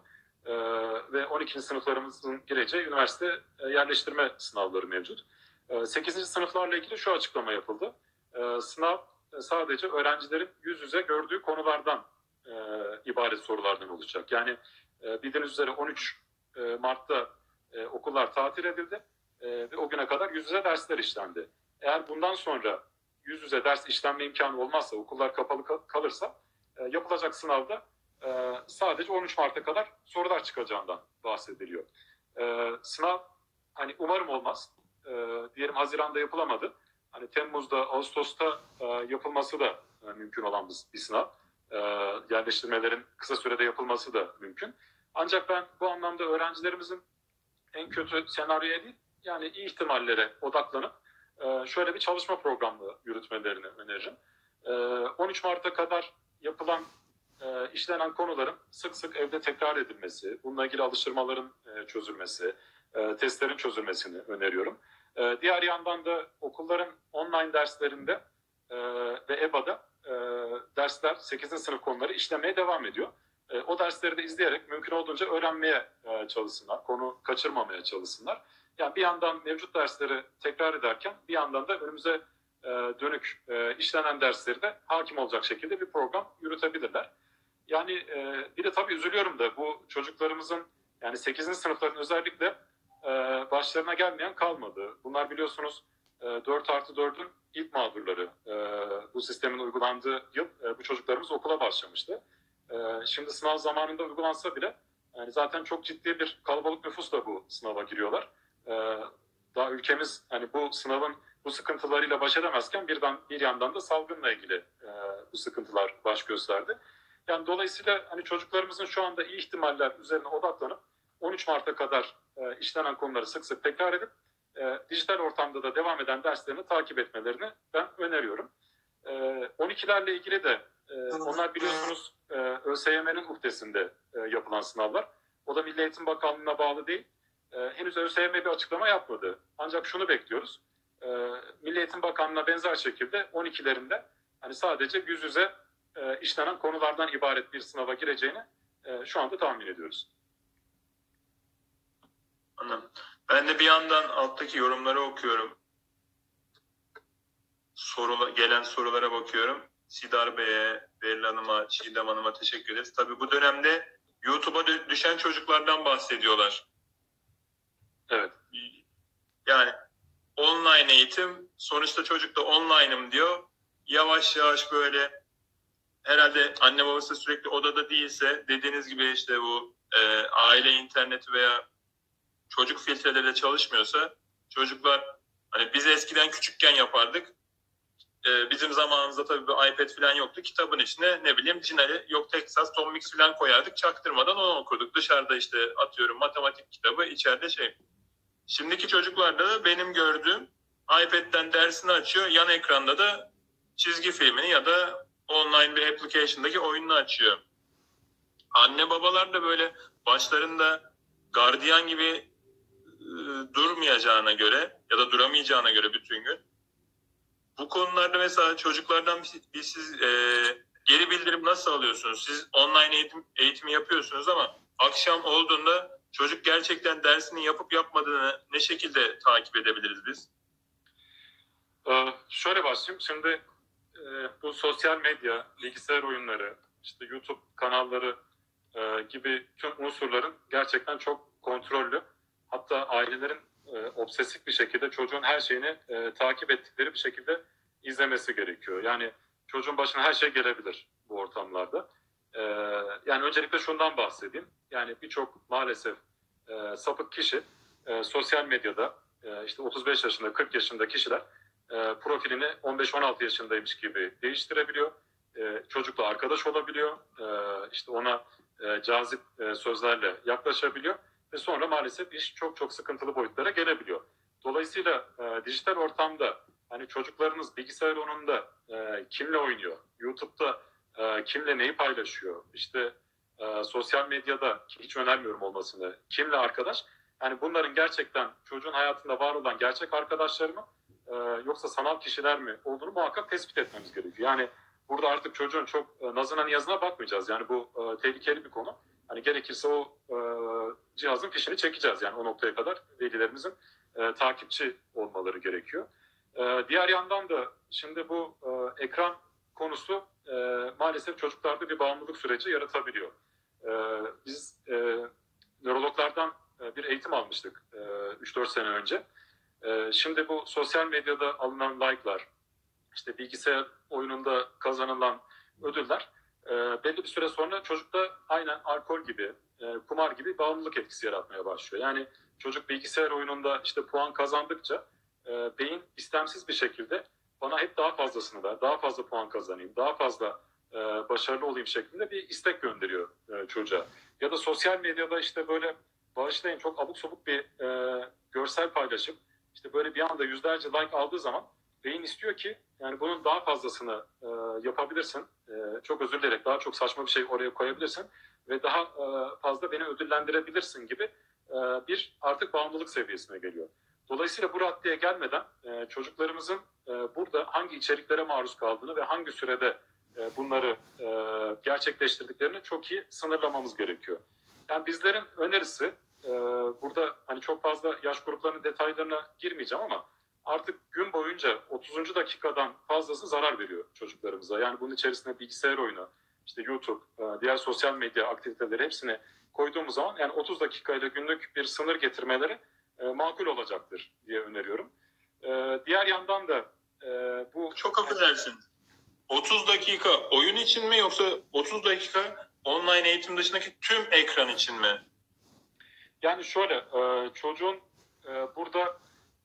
ve 12. sınıflarımızın gireceği üniversite yerleştirme sınavları mevcut. 8. sınıflarla ilgili şu açıklama yapıldı. Sınav sadece öğrencilerin yüz yüze gördüğü konulardan ibaret sorulardan olacak. Yani bildiğiniz üzere 13 Mart'ta okullar tatil edildi ve o güne kadar yüz yüze dersler işlendi. Eğer bundan sonra yüz yüze ders işlenme imkanı olmazsa, okullar kapalı kalırsa yapılacak sınavda sadece 13 Mart'a kadar sorular çıkacağından bahsediliyor. Sınav hani umarım olmaz. Diyelim Haziran'da yapılamadı. Hani Temmuz'da, Ağustos'ta yapılması da mümkün olan bir sınav. Yerleştirmelerin kısa sürede yapılması da mümkün. Ancak ben bu anlamda öğrencilerimizin en kötü senaryoya değil, yani iyi ihtimallere odaklanıp şöyle bir çalışma programı yürütmelerini öneririm. 13 Mart'a kadar yapılan, işlenen konuların sık sık evde tekrar edilmesi, bununla ilgili alıştırmaların çözülmesi, testlerin çözülmesini öneriyorum. Diğer yandan da okulların online derslerinde ve EBA'da dersler, 8. sınıf konuları işlemeye devam ediyor. O dersleri de izleyerek mümkün olduğunca öğrenmeye çalışsınlar, konu kaçırmamaya çalışsınlar. Yani bir yandan mevcut dersleri tekrar ederken bir yandan da önümüze dönük işlenen dersleri de hakim olacak şekilde bir program yürütebilirler. Yani bir de tabii üzülüyorum da bu çocuklarımızın, yani 8. sınıfların özellikle başlarına gelmeyen kalmadı. Bunlar biliyorsunuz 4+4'ün ilk mağdurları. Bu sistemin uygulandığı yıl bu çocuklarımız okula başlamıştı. Şimdi sınav zamanında uygulansa bile yani zaten çok ciddi bir kalabalık nüfusla bu sınava giriyorlar. Daha ülkemiz hani bu sınavın bu sıkıntılarıyla baş edemezken bir yandan da salgınla ilgili bu sıkıntılar baş gösterdi. Yani dolayısıyla hani çocuklarımızın şu anda iyi ihtimaller üzerine odaklanıp 13 Mart'a kadar işlenen konuları sık sık tekrar edip dijital ortamda da devam eden derslerini takip etmelerini ben öneriyorum. 12'lerle ilgili de onlar biliyorsunuz ÖSYM'nin uhdesinde yapılan sınavlar. O da Milli Eğitim Bakanlığı'na bağlı değil. Henüz ÖSYM bir açıklama yapmadı. Ancak şunu bekliyoruz. Milli Eğitim Bakanlığı'na benzer şekilde 12'lerinde hani sadece yüz yüze işlenen konulardan ibaret bir sınava gireceğini şu anda tahmin ediyoruz. Anladım. Ben de bir yandan alttaki yorumları okuyorum. Gelen sorulara bakıyorum. Sidar Bey'e, Beril Hanım'a, Çiğdem Hanım'a teşekkür ederiz. Tabii bu dönemde YouTube'a düşen çocuklardan bahsediyorlar. Evet. Yani online eğitim, sonuçta çocuk da online'ım diyor. Yavaş yavaş böyle herhalde anne babası sürekli odada değilse, dediğiniz gibi işte bu aile interneti veya çocuk filtreleri de çalışmıyorsa çocuklar, hani biz eskiden küçükken yapardık. Bizim zamanımızda tabii bir iPad falan yoktu. Kitabın içine ne bileyim Cinali, yok Texas, Tom Mix falan koyardık. Çaktırmadan onu okurduk. Dışarıda işte atıyorum matematik kitabı, içeride şey. Şimdiki çocuklarda da benim gördüğüm iPad'den dersini açıyor. Yan ekranda da çizgi filmini ya da online bir application'daki oyununu açıyor. Anne babalar da böyle başlarında gardiyan gibi durmayacağına göre ya da duramayacağına göre bütün gün bu konularda mesela çocuklardan bir siz geri bildirim nasıl alıyorsunuz? Siz online eğitimi yapıyorsunuz ama akşam olduğunda çocuk gerçekten dersini yapıp yapmadığını ne şekilde takip edebiliriz biz? Şöyle başlayayım. Şimdi bu sosyal medya, bilgisayar oyunları, işte YouTube kanalları gibi tüm unsurların gerçekten çok kontrollü. Hatta ailelerin obsesif bir şekilde çocuğun her şeyini takip ettikleri bir şekilde izlemesi gerekiyor. Yani çocuğun başına her şey gelebilir bu ortamlarda. Yani öncelikle şundan bahsedeyim. Yani birçok maalesef sapık kişi sosyal medyada işte 35 yaşında, 40 yaşında kişiler profilini 15-16 yaşındaymış gibi değiştirebiliyor. Çocukla arkadaş olabiliyor. İşte ona cazip sözlerle yaklaşabiliyor. Ve sonra maalesef iş çok çok sıkıntılı boyutlara gelebiliyor. Dolayısıyla dijital ortamda hani çocuklarınız bilgisayar oyununda kimle oynuyor, YouTube'da kimle neyi paylaşıyor, işte sosyal medyada hiç önermiyorum olmasını, kimle arkadaş, yani bunların gerçekten çocuğun hayatında var olan gerçek arkadaşlar mı yoksa sanal kişiler mi olduğunu muhakkak tespit etmemiz gerekiyor. Yani burada artık çocuğun çok nazına niyazına bakmayacağız. Yani bu tehlikeli bir konu. Hani gerekirse o cihazın fişini çekeceğiz. Yani o noktaya kadar velilerimizin takipçi olmaları gerekiyor. Diğer yandan da şimdi bu ekran konusu maalesef çocuklarda bir bağımlılık süreci yaratabiliyor. Biz nörologlardan bir eğitim almıştık 3-4 sene önce. Şimdi bu sosyal medyada alınan like'lar, işte bilgisayar oyununda kazanılan ödüller belli bir süre sonra çocukta aynen alkol gibi, kumar gibi bağımlılık etkisi yaratmaya başlıyor. Yani çocuk bilgisayar oyununda işte puan kazandıkça beyin istemsiz bir şekilde bana hep daha fazlasını ver, daha fazla puan kazanayım, daha fazla başarılı olayım şeklinde bir istek gönderiyor çocuğa. Ya da sosyal medyada işte böyle bağışlayın çok abuk sabuk bir görsel paylaşıp işte böyle bir anda yüzlerce like aldığı zaman beyin istiyor ki yani bunun daha fazlasını yapabilirsin. Çok özür dileyerek daha çok saçma bir şey oraya koyabilirsin ve daha fazla beni ödüllendirebilirsin gibi bir artık bağımlılık seviyesine geliyor. Dolayısıyla bu raddeye gelmeden çocuklarımızın burada hangi içeriklere maruz kaldığını ve hangi sürede bunları gerçekleştirdiklerini çok iyi sınırlamamız gerekiyor. Yani bizlerin önerisi burada hani çok fazla yaş gruplarının detaylarına girmeyeceğim ama artık gün boyunca 30. dakikadan fazlası zarar veriyor çocuklarımıza. Yani bunun içerisinde bilgisayar oyunu, işte YouTube, diğer sosyal medya aktiviteleri hepsini koyduğumuz zaman yani 30 dakikayla günlük bir sınır getirmeleri makul olacaktır diye öneriyorum. Diğer yandan da bu... Çok affedersin. 30 dakika oyun için mi yoksa 30 dakika online eğitim dışındaki tüm ekran için mi? Yani şöyle çocuğun burada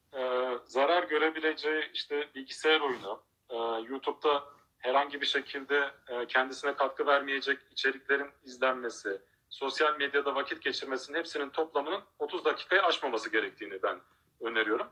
zarar görebileceği işte bilgisayar oyunu, YouTube'da herhangi bir şekilde kendisine katkı vermeyecek içeriklerin izlenmesi, sosyal medyada vakit geçirmesinin hepsinin toplamının 30 dakikayı aşmaması gerektiğini ben öneriyorum.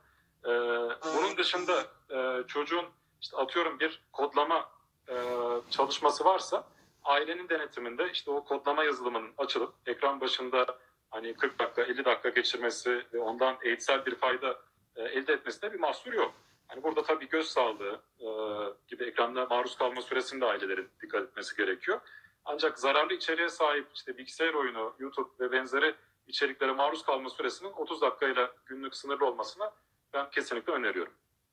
Bunun dışında çocuğun işte atıyorum bir kodlama çalışması varsa ailenin denetiminde işte o kodlama yazılımının açılıp ekran başında hani 40 dakika 50 dakika geçirmesi ve ondan eğitsel bir fayda elde etmesine bir mahsur yok. Hani burada tabii göz sağlığı gibi ekranda maruz kalma süresinde ailelerin dikkat etmesi gerekiyor. Ancak zararlı içeriğe sahip işte bilgisayar oyunu, YouTube ve benzeri içeriklere maruz kalma süresinin 30 dakikayla günlük sınırlı olmasına ben kesinlikle öneriyorum.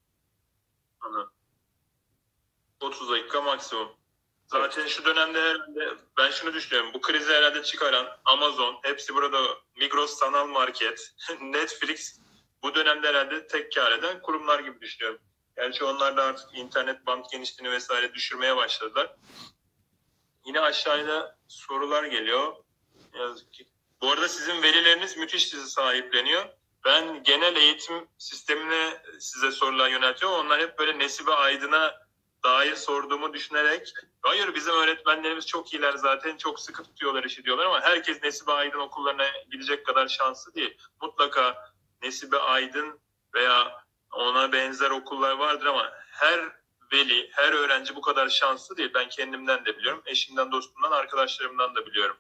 Anladım. 30 dakika maksimum. Zaten şu dönemde herhalde ben şunu düşünüyorum. Bu krizi herhalde çıkaran Amazon, hepsi burada, Migros Sanal Market, Netflix bu dönemde herhalde tek kar eden kurumlar gibi düşünüyorum. Gerçi onlar da artık internet bant genişliğini vesaire düşürmeye başladılar. Yine aşağıda sorular geliyor. Ne yazık ki. Bu arada sizin velileriniz müthiş sizi sahipleniyor. Ben genel eğitim sistemine size sorular yöneltiyorum. Onlar hep böyle Nesibe Aydın'a dair sorduğumu düşünerek, hayır bizim öğretmenlerimiz çok iyiler zaten, çok sıkı tutuyorlar işi diyorlar ama herkes Nesibe Aydın okullarına gidecek kadar şanslı değil. Mutlaka Nesibe Aydın veya ona benzer okullar vardır ama her veli, her öğrenci bu kadar şanslı değil. Ben kendimden de biliyorum. Eşimden, dostumdan, arkadaşlarımdan da biliyorum.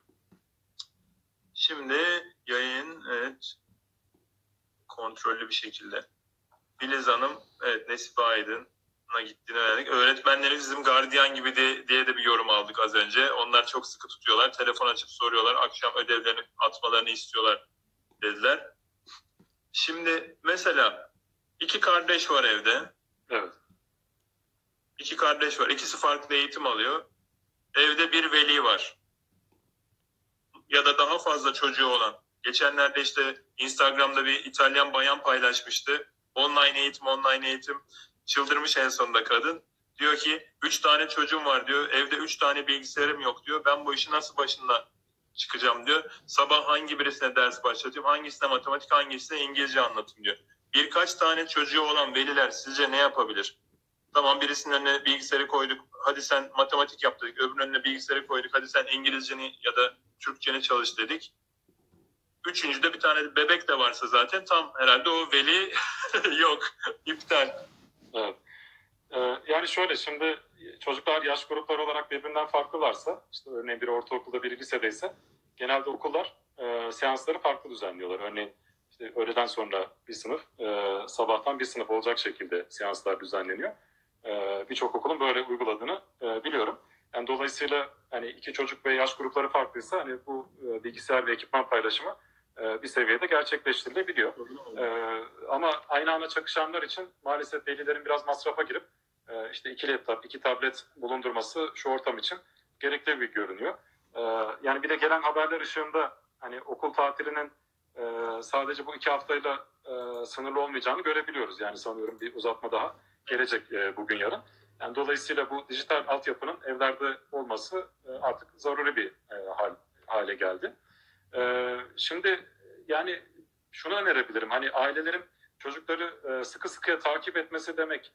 Şimdi yayın, evet, kontrollü bir şekilde. Filiz Hanım, evet, Nesibe Aydın'a gittiğini öğrendik. Öğretmenlerimiz bizim gardiyan gibi diye de bir yorum aldık az önce. Onlar çok sıkı tutuyorlar. Telefon açıp soruyorlar. Akşam ödevlerini atmalarını istiyorlar dediler. Şimdi mesela 2 kardeş var evde. Evet. 2 kardeş var. İkisi farklı eğitim alıyor. Evde bir veli var. Ya da daha fazla çocuğu olan. Geçenlerde işte Instagram'da bir İtalyan bayan paylaşmıştı. Online eğitim. Çıldırmış en sonunda kadın. Diyor ki 3 tane çocuğum var diyor. Evde 3 tane bilgisayarım yok diyor. Ben bu işi nasıl başından çıkacağım diyor. Sabah hangi birisine ders başlatıyorum, hangisine matematik, hangisine İngilizce anlatayım diyor. Birkaç tane çocuğu olan veliler sizce ne yapabilir? Tamam, birisinin önüne bilgisayarı koyduk. Hadi sen matematik yap dedik. Öbürünün önüne bilgisayarı koyduk. Hadi sen İngilizceni ya da Türkçeni çalış dedik. Üçüncüde bir tane bebek de varsa zaten tam herhalde o veli yok. İptal. Evet. Yani şöyle, şimdi çocuklar yaş grupları olarak birbirinden farklılarsa, işte örneğin biri ortaokulda biri lisedeyse, genelde okullar seansları farklı düzenliyorlar. Örneğin işte öğleden sonra bir sınıf, sabahtan bir sınıf olacak şekilde seanslar düzenleniyor. Birçok okulun böyle uyguladığını biliyorum. Yani dolayısıyla hani iki çocuk ve yaş grupları farklıysa hani bu bilgisayar ve ekipman paylaşımı bir seviyede gerçekleştirilebiliyor. Ama aynı anda çakışanlar için maalesef velilerin biraz masrafa girip işte 2 laptop, 2 tablet bulundurması şu ortam için gerekli bir görünüyor. Yani bir de gelen haberler ışığında hani okul tatilinin sadece bu 2 haftayla sınırlı olmayacağını görebiliyoruz. Yani sanıyorum bir uzatma daha gelecek bugün yarın. Yani dolayısıyla bu dijital altyapının evlerde olması artık zaruri bir hale geldi. Şimdi yani şunu önerebilirim. Hani ailelerin çocukları sıkı sıkıya takip etmesi demek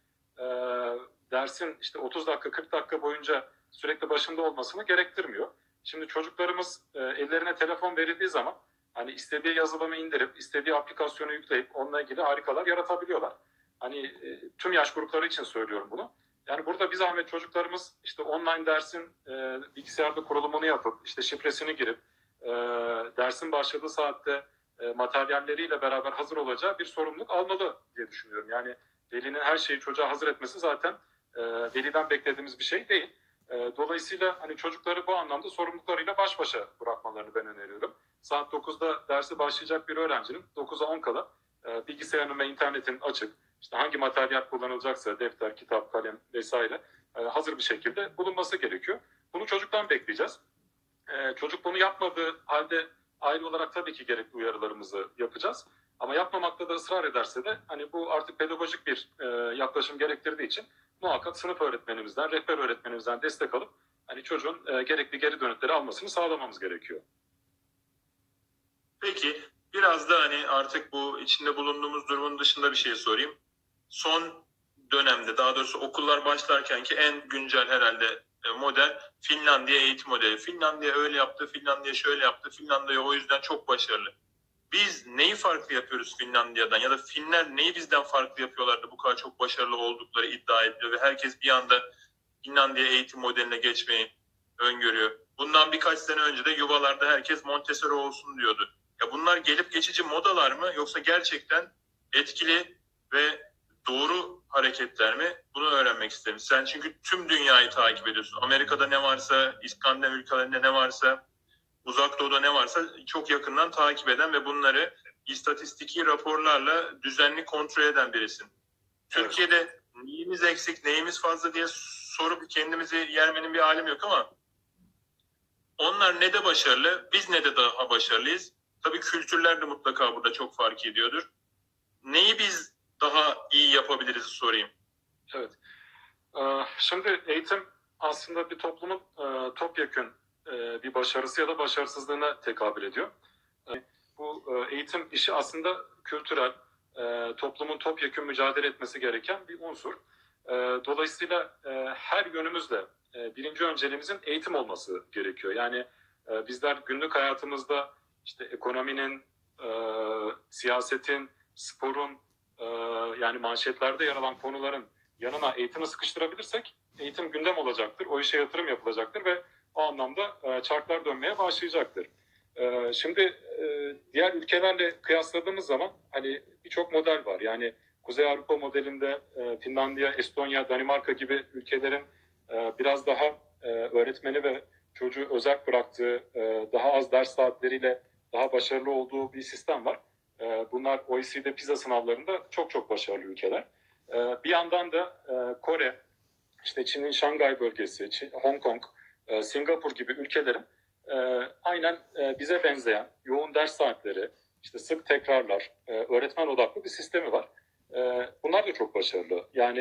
dersin işte 30 dakika 40 dakika boyunca sürekli başında olmasını gerektirmiyor. Şimdi çocuklarımız ellerine telefon verildiği zaman hani istediği yazılımı indirip istediği aplikasyonu yükleyip onunla ilgili harikalar yaratabiliyorlar. Hani tüm yaş grupları için söylüyorum bunu. Yani burada bir zahmet çocuklarımız işte online dersin bilgisayarda kurulumunu yapıp işte şifresini girip dersin başladığı saatte materyalleriyle beraber hazır olacağı bir sorumluluk almalı diye düşünüyorum. Yani velinin her şeyi çocuğa hazır etmesi zaten veliden beklediğimiz bir şey değil. Dolayısıyla hani çocukları bu anlamda sorumluluklarıyla baş başa bırakmalarını ben öneriyorum. Saat 9'da dersi başlayacak bir öğrencinin 9'a 10 kala bilgisayarının ve internetin açık, işte hangi materyal kullanılacaksa defter, kitap, kalem vesaire hazır bir şekilde bulunması gerekiyor. Bunu çocuktan bekleyeceğiz. Çocuk bunu yapmadığı halde aile olarak tabii ki gerekli uyarılarımızı yapacağız. Ama yapmamakta da ısrar ederse de hani bu artık pedagojik bir yaklaşım gerektirdiği için muhakkak sınıf öğretmenimizden, rehber öğretmenimizden destek alıp hani çocuğun gerekli geri dönütleri almasını sağlamamız gerekiyor. Peki biraz da hani artık bu içinde bulunduğumuz durumun dışında bir şey sorayım. Son dönemde, daha doğrusu okullar başlarken ki en güncel herhalde model Finlandiya eğitim modeli. Finlandiya öyle yaptı, Finlandiya şöyle yaptı, Finlandiya o yüzden çok başarılı. Biz neyi farklı yapıyoruz Finlandiya'dan ya da Finler neyi bizden farklı yapıyorlar da bu kadar çok başarılı oldukları iddia ediliyor ve herkes bir anda Finlandiya eğitim modeline geçmeyi öngörüyor. Bundan birkaç sene önce de yuvalarda herkes Montessori olsun diyordu. Ya bunlar gelip geçici modalar mı yoksa gerçekten etkili ve doğru hareketler mi? Bunu öğrenmek isterim. Sen çünkü tüm dünyayı takip ediyorsun. Amerika'da ne varsa, İskandinav ülkelerinde ne varsa, Uzak Doğu'da ne varsa çok yakından takip eden ve bunları istatistiki raporlarla düzenli kontrol eden birisin. Türkiye'de neyimiz eksik, neyimiz fazla diye sorup kendimizi yermenin bir alemi yok ama onlar ne de başarılı, biz ne de daha başarılıyız. Tabii kültürler de mutlaka burada çok fark ediyordur. Neyi biz daha iyi yapabiliriz sorayım. Evet. Şimdi eğitim aslında bir toplumun topyekün bir başarısı ya da başarısızlığına tekabül ediyor. Bu eğitim işi aslında kültürel, toplumun topyekün mücadele etmesi gereken bir unsur. Dolayısıyla her yönümüzle birinci önceliğimizin eğitim olması gerekiyor. Yani bizler günlük hayatımızda işte ekonominin, siyasetin, sporun, yani manşetlerde yer alan konuların yanına eğitimi sıkıştırabilirsek eğitim gündem olacaktır. O işe yatırım yapılacaktır ve o anlamda çarklar dönmeye başlayacaktır. Şimdi diğer ülkelerle kıyasladığımız zaman hani birçok model var. Yani Kuzey Avrupa modelinde Finlandiya, Estonya, Danimarka gibi ülkelerin biraz daha öğretmeni ve çocuğu özerk bıraktığı, daha az ders saatleriyle daha başarılı olduğu bir sistem var. Bunlar OECD PISA sınavlarında çok çok başarılı ülkeler. Bir yandan da Kore, işte Çin'in Şangay bölgesi, Hong Kong, Singapur gibi ülkelerin aynen bize benzeyen yoğun ders saatleri, işte sık tekrarlar, öğretmen odaklı bir sistemi var. Bunlar da çok başarılı. Yani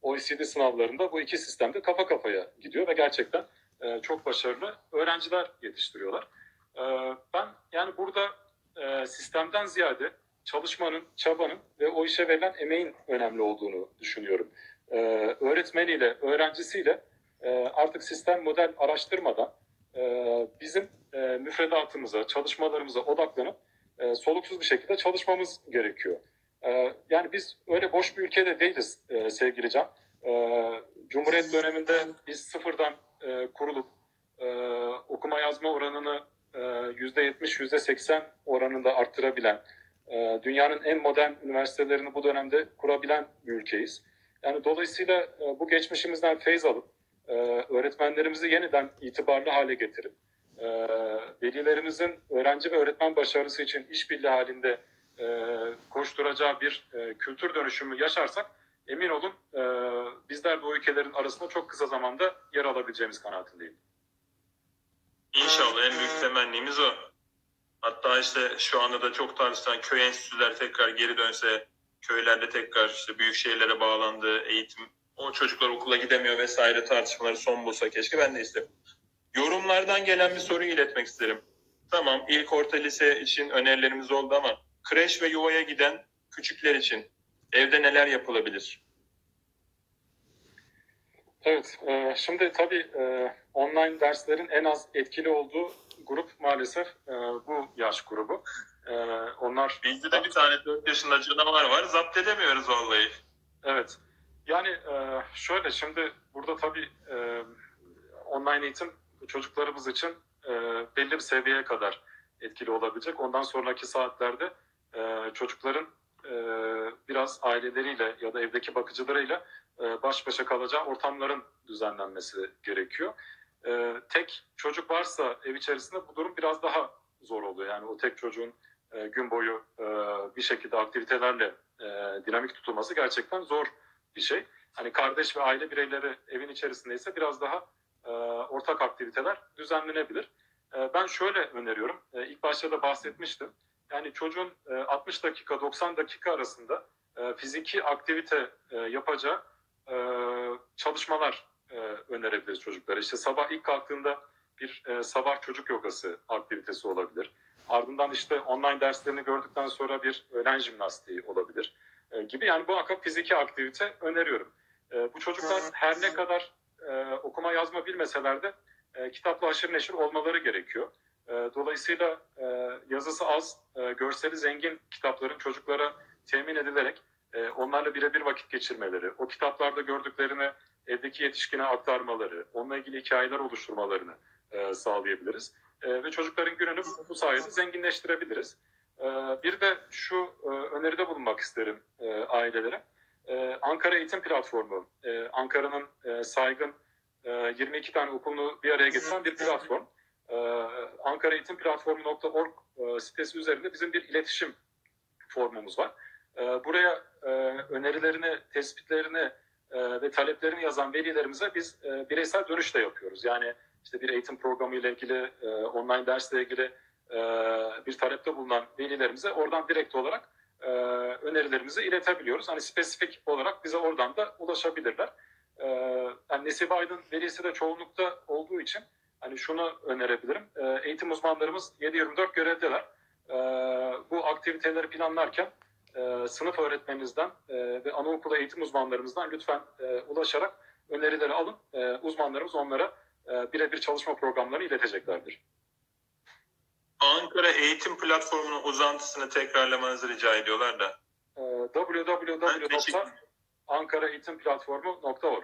OECD sınavlarında bu iki sistemde kafa kafaya gidiyor ve gerçekten çok başarılı öğrenciler yetiştiriyorlar. Ben yani burada sistemden ziyade çalışmanın, çabanın ve o işe verilen emeğin önemli olduğunu düşünüyorum. Öğretmeniyle, öğrencisiyle artık sistem model araştırmadan bizim müfredatımıza, çalışmalarımıza odaklanıp soluksuz bir şekilde çalışmamız gerekiyor. Yani biz öyle boş bir ülkede değiliz sevgili Can. Cumhuriyet döneminde biz sıfırdan kurulup okuma yazma oranını %70, %80 oranında arttırabilen, dünyanın en modern üniversitelerini bu dönemde kurabilen bir ülkeyiz. Yani dolayısıyla bu geçmişimizden feyz alıp öğretmenlerimizi yeniden itibarlı hale getirip velilerimizin öğrenci ve öğretmen başarısı için işbirliği halinde koşturacağı bir kültür dönüşümü yaşarsak emin olun bizler bu ülkelerin arasında çok kısa zamanda yer alabileceğimiz kanaatindeyim. İnşallah en büyük temennimiz o. Hatta işte şu anda da çok tartışılan köy enstitüler tekrar geri dönse, köylerde tekrar işte büyük şehirlere bağlandığı eğitim, o çocuklar okula gidemiyor vesaire tartışmaları son bulsa keşke, ben de isterim. Yorumlardan gelen bir soruyu iletmek isterim. Tamam, ilk orta lise için önerilerimiz oldu ama kreş ve yuvaya giden küçükler için evde neler yapılabilir? Evet, şimdi tabii online derslerin en az etkili olduğu grup maalesef bu yaş grubu. Onlar Bizde de bir tane 4 yaşında canavar var, zapt edemiyoruz vallahi. Evet, yani şöyle şimdi burada tabii online eğitim çocuklarımız için belli bir seviyeye kadar etkili olabilecek. Ondan sonraki saatlerde çocukların biraz aileleriyle ya da evdeki bakıcılarıyla baş başa kalacağı ortamların düzenlenmesi gerekiyor. Tek çocuk varsa ev içerisinde bu durum biraz daha zor oluyor. Yani o tek çocuğun gün boyu bir şekilde aktivitelerle dinamik tutulması gerçekten zor bir şey. Hani kardeş ve aile bireyleri evin içerisindeyse biraz daha ortak aktiviteler düzenlenebilir. Ben şöyle öneriyorum. İlk başta da bahsetmiştim. Yani çocuğun 60 dakika 90 dakika arasında fiziki aktivite yapacağı çalışmalar önerebiliriz çocuklara. İşte sabah ilk kalktığında bir sabah çocuk yogası aktivitesi olabilir. Ardından işte online derslerini gördükten sonra bir öğlen jimnastiği olabilir gibi. Yani muhakkak fiziki aktivite öneriyorum. Bu çocuklar her ne kadar okuma yazma bilmeseler de kitapla haşır neşir olmaları gerekiyor. Dolayısıyla yazısı az, görseli zengin kitapların çocuklara temin edilerek onlarla birebir vakit geçirmeleri, o kitaplarda gördüklerini evdeki yetişkine aktarmaları, onunla ilgili hikayeler oluşturmalarını sağlayabiliriz. Ve çocukların gününü bu sayede zenginleştirebiliriz. Bir de şu öneride bulunmak isterim ailelere. Ankara Eğitim Platformu, Ankara'nın saygın 22 tane okulunu bir araya getiren bir platform. Ankaraeğitimplatformu.org sitesi üzerinde bizim bir iletişim formumuz var. Buraya önerilerini, tespitlerini ve taleplerini yazan velilerimize biz bireysel dönüş de yapıyoruz. Yani işte bir eğitim programı ile ilgili, online dersle ilgili bir talepte bulunan velilerimize oradan direkt olarak önerilerimizi iletebiliyoruz. Hani spesifik olarak bize oradan da ulaşabilirler. Yani Nesibe Aydın velisi de çoğunlukta olduğu için hani şunu önerebilirim. Eğitim uzmanlarımız 7/24 görevdeler. Bu aktiviteleri planlarken sınıf öğretmeninizden ve anaokulu eğitim uzmanlarımızdan lütfen ulaşarak önerileri alın. Uzmanlarımız onlara birebir çalışma programlarını ileteceklerdir. Ankara Eğitim Platformu'nun uzantısını tekrarlamanızı rica ediyorlar da. www.ankaraeğitimplatformu.org.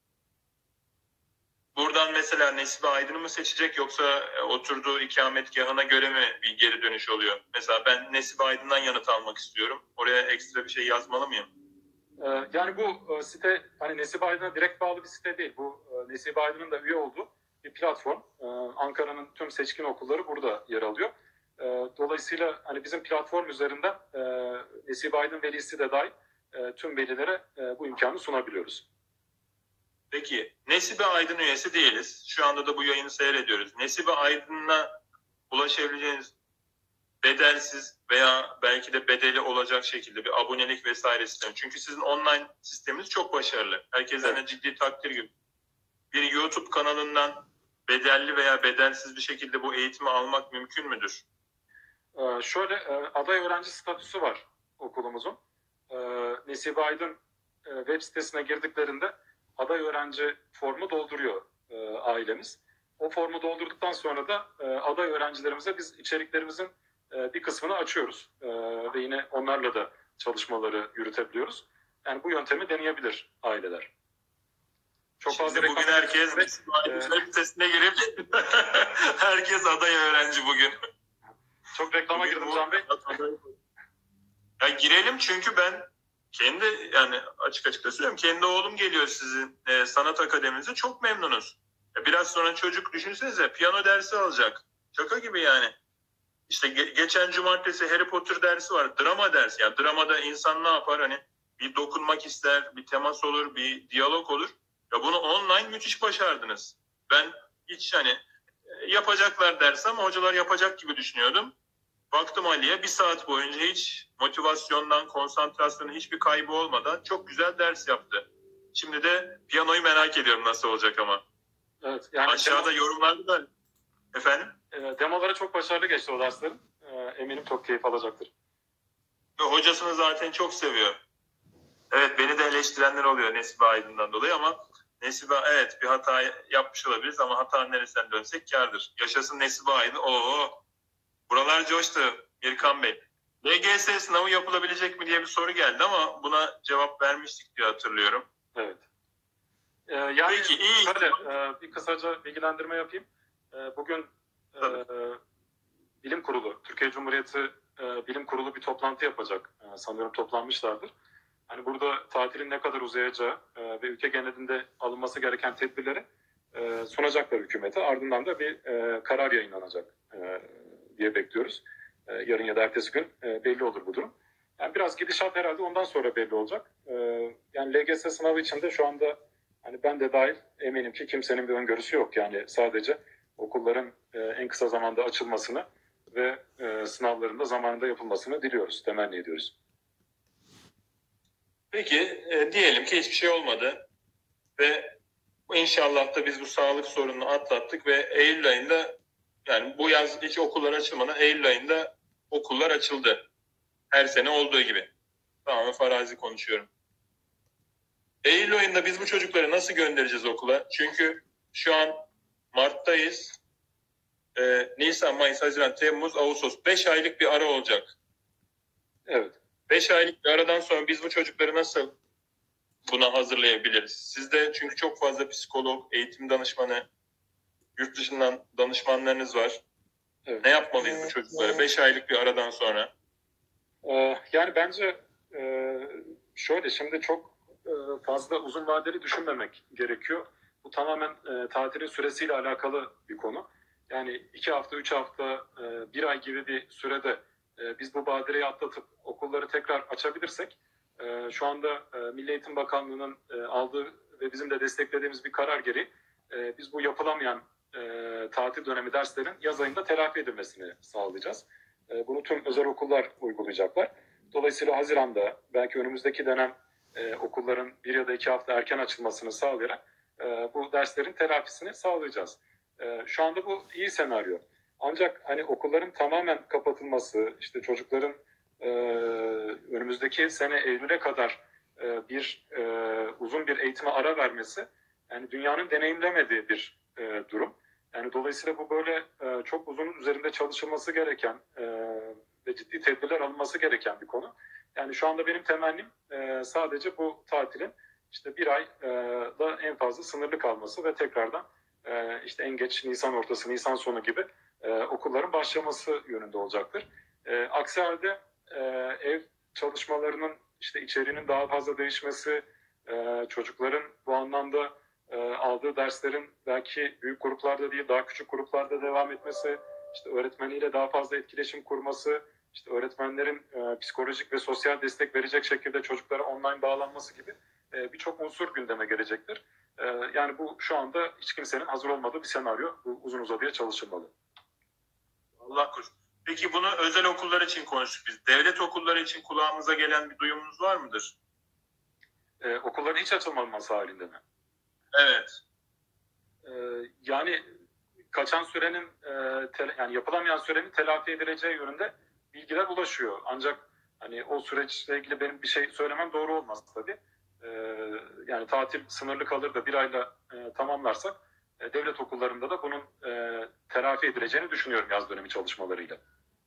Buradan mesela Nesibe Aydın'ı mı seçecek yoksa oturduğu ikametgahına göre mi bir geri dönüş oluyor? Mesela ben Nesibe Aydın'dan yanıt almak istiyorum. Oraya ekstra bir şey yazmalı mıyım? Yani bu site hani Nesibe Aydın'a direkt bağlı bir site değil. Bu Nesibe Aydın'ın da üye olduğu bir platform. Ankara'nın tüm seçkin okulları burada yer alıyor. Dolayısıyla hani bizim platform üzerinden Nesibe Aydın velisi de dahil tüm velilere bu imkanı sunabiliyoruz. Peki Nesibe Aydın üyesi değiliz. Şu anda da bu yayını seyrediyoruz. Nesibe Aydın'a ulaşabileceğiniz bedelsiz veya belki de bedeli olacak şekilde bir abonelik vesaire istiyorum. Çünkü sizin online sisteminiz çok başarılı. Herkesten de ciddi takdir görüyorum. Bir YouTube kanalından bedelli veya bedelsiz bir şekilde bu eğitimi almak mümkün müdür? Şöyle aday öğrenci statüsü var okulumuzun. Nesibe Aydın web sitesine girdiklerinde aday öğrenci formu dolduruyor ailemiz. O formu doldurduktan sonra da aday öğrencilerimize biz içeriklerimizin bir kısmını açıyoruz. Ve yine onlarla da çalışmaları yürütebiliyoruz. Yani bu yöntemi deneyebilir aileler. Çok fazla bugün herkes web sitesine girip herkes aday öğrenci bugün. Çok reklama girdim Can Bey. Ya girelim çünkü ben kendi yani açık da söylüyorum. Kendi oğlum geliyor sizin sanat akademinize, çok memnunuz. Biraz sonra çocuk düşünsenize piyano dersi alacak. Şaka gibi yani. İşte geçen cumartesi Harry Potter dersi var. Drama dersi. Yani dramada insan ne yapar? Hani bir dokunmak ister, bir temas olur, bir diyalog olur. Ya bunu online müthiş başardınız. Ben hiç hani yapacaklar dersi ama hocalar yapacak gibi düşünüyordum. Baktım Ali'ye 1 saat boyunca hiç motivasyondan, konsantrasyonun hiçbir kaybı olmadan çok güzel ders yaptı. Şimdi de piyanoyu merak ediyorum nasıl olacak ama. Evet, yani aşağıda yorumlarda da efendim. Demoları çok başarılı geçti o derslerin. Eminim çok keyif alacaktır. Hocasını zaten çok seviyor. Evet, beni de eleştirenler oluyor Nesibe Aydın'dan dolayı ama Nesibe evet bir hata yapmış olabiliriz ama hatanın neresinden dönsek kârdır. Yaşasın Nesibe Aydın. Buralar coştu İrkan Bey. LGS sınavı yapılabilecek mi diye bir soru geldi ama buna cevap vermiştik diye hatırlıyorum. Evet. Yani peki, iyi. Şöyle, bir kısaca bilgilendirme yapayım. Bugün Bilim Kurulu, Türkiye Cumhuriyeti Bilim Kurulu bir toplantı yapacak. Sanıyorum toplanmışlardır. Hani burada tatilin ne kadar uzayacağı ve ülke genelinde alınması gereken tedbirleri sunacaklar hükümete. Ardından da bir karar yayınlanacak diye bekliyoruz. Yarın ya da ertesi gün belli olur bu durum. Yani biraz gidişat herhalde ondan sonra belli olacak. Yani LGS sınavı için de şu anda hani ben de dahil eminim ki kimsenin bir öngörüsü yok. Yani sadece okulların en kısa zamanda açılmasını ve sınavların da zamanında yapılmasını diliyoruz, temenni ediyoruz. Peki diyelim ki hiçbir şey olmadı ve inşallah da biz bu sağlık sorununu atlattık ve Eylül ayında yani bu yaz hiç okullar açılmadan Eylül ayında okullar açıldı. Her sene olduğu gibi. Tamamen farazi konuşuyorum. Eylül ayında biz bu çocukları nasıl göndereceğiz okula? Çünkü şu an Mart'tayız. Nisan, Mayıs, Haziran, Temmuz, Ağustos. 5 aylık bir ara olacak. Evet. 5 aylık bir aradan sonra biz bu çocukları nasıl buna hazırlayabiliriz? Sizde çünkü çok fazla psikolog, eğitim danışmanı, yurt dışından danışmanlarınız var. Evet. Ne yapmalıyız bu çocuklara 5 aylık bir aradan sonra? Yani bence şöyle şimdi çok fazla uzun vadeli düşünmemek gerekiyor. Bu tamamen tatilin süresiyle alakalı bir konu. Yani 2 hafta, 3 hafta, 1 ay gibi bir sürede biz bu badireyi atlatıp okulları tekrar açabilirsek şu anda Milli Eğitim Bakanlığı'nın aldığı ve bizim de desteklediğimiz bir karar gereği biz bu yapılamayan tatil dönemi derslerin yaz ayında telafi edilmesini sağlayacağız. Bunu tüm özel okullar uygulayacaklar. Dolayısıyla Haziran'da belki önümüzdeki dönem okulların 1 ya da 2 hafta erken açılmasını sağlayarak bu derslerin telafisini sağlayacağız. Şu anda bu iyi senaryo. Ancak hani okulların tamamen kapatılması, işte çocukların önümüzdeki sene Eylül'e kadar uzun bir eğitime ara vermesi, yani dünyanın deneyimlemediği bir durum. Yani dolayısıyla bu böyle çok uzun üzerinde çalışılması gereken ve ciddi tedbirler alınması gereken bir konu. Yani şu anda benim temennim sadece bu tatilin işte 1 ay da en fazla sınırlı kalması ve tekrardan işte en geç Nisan ortası, Nisan sonu gibi okulların başlaması yönünde olacaktır. Aksi halde ev çalışmalarının işte içeriğinin daha fazla değişmesi, çocukların bu anlamda aldığı derslerin belki büyük gruplarda değil daha küçük gruplarda devam etmesi, işte öğretmeniyle daha fazla etkileşim kurması, işte öğretmenlerin psikolojik ve sosyal destek verecek şekilde çocuklara online bağlanması gibi birçok unsur gündeme gelecektir. Yani bu şu anda hiç kimsenin hazır olmadığı bir senaryo. Bu uzun uzadıya çalışılmalı. Allah korusun. Peki bunu özel okullar için konuştuk biz. Devlet okulları için kulağımıza gelen bir duyumunuz var mıdır? Okulların hiç açılmaması halinde mi? Evet. Yani kaçan sürenin yani yapılamayan sürenin telafi edileceği yönünde bilgiler ulaşıyor. Ancak hani o süreçle ilgili benim bir şey söylemem doğru olmaz tabii. Yani tatil sınırlı kalır da bir ayla tamamlarsak devlet okullarında da bunun telafi edileceğini düşünüyorum yaz dönemi çalışmalarıyla.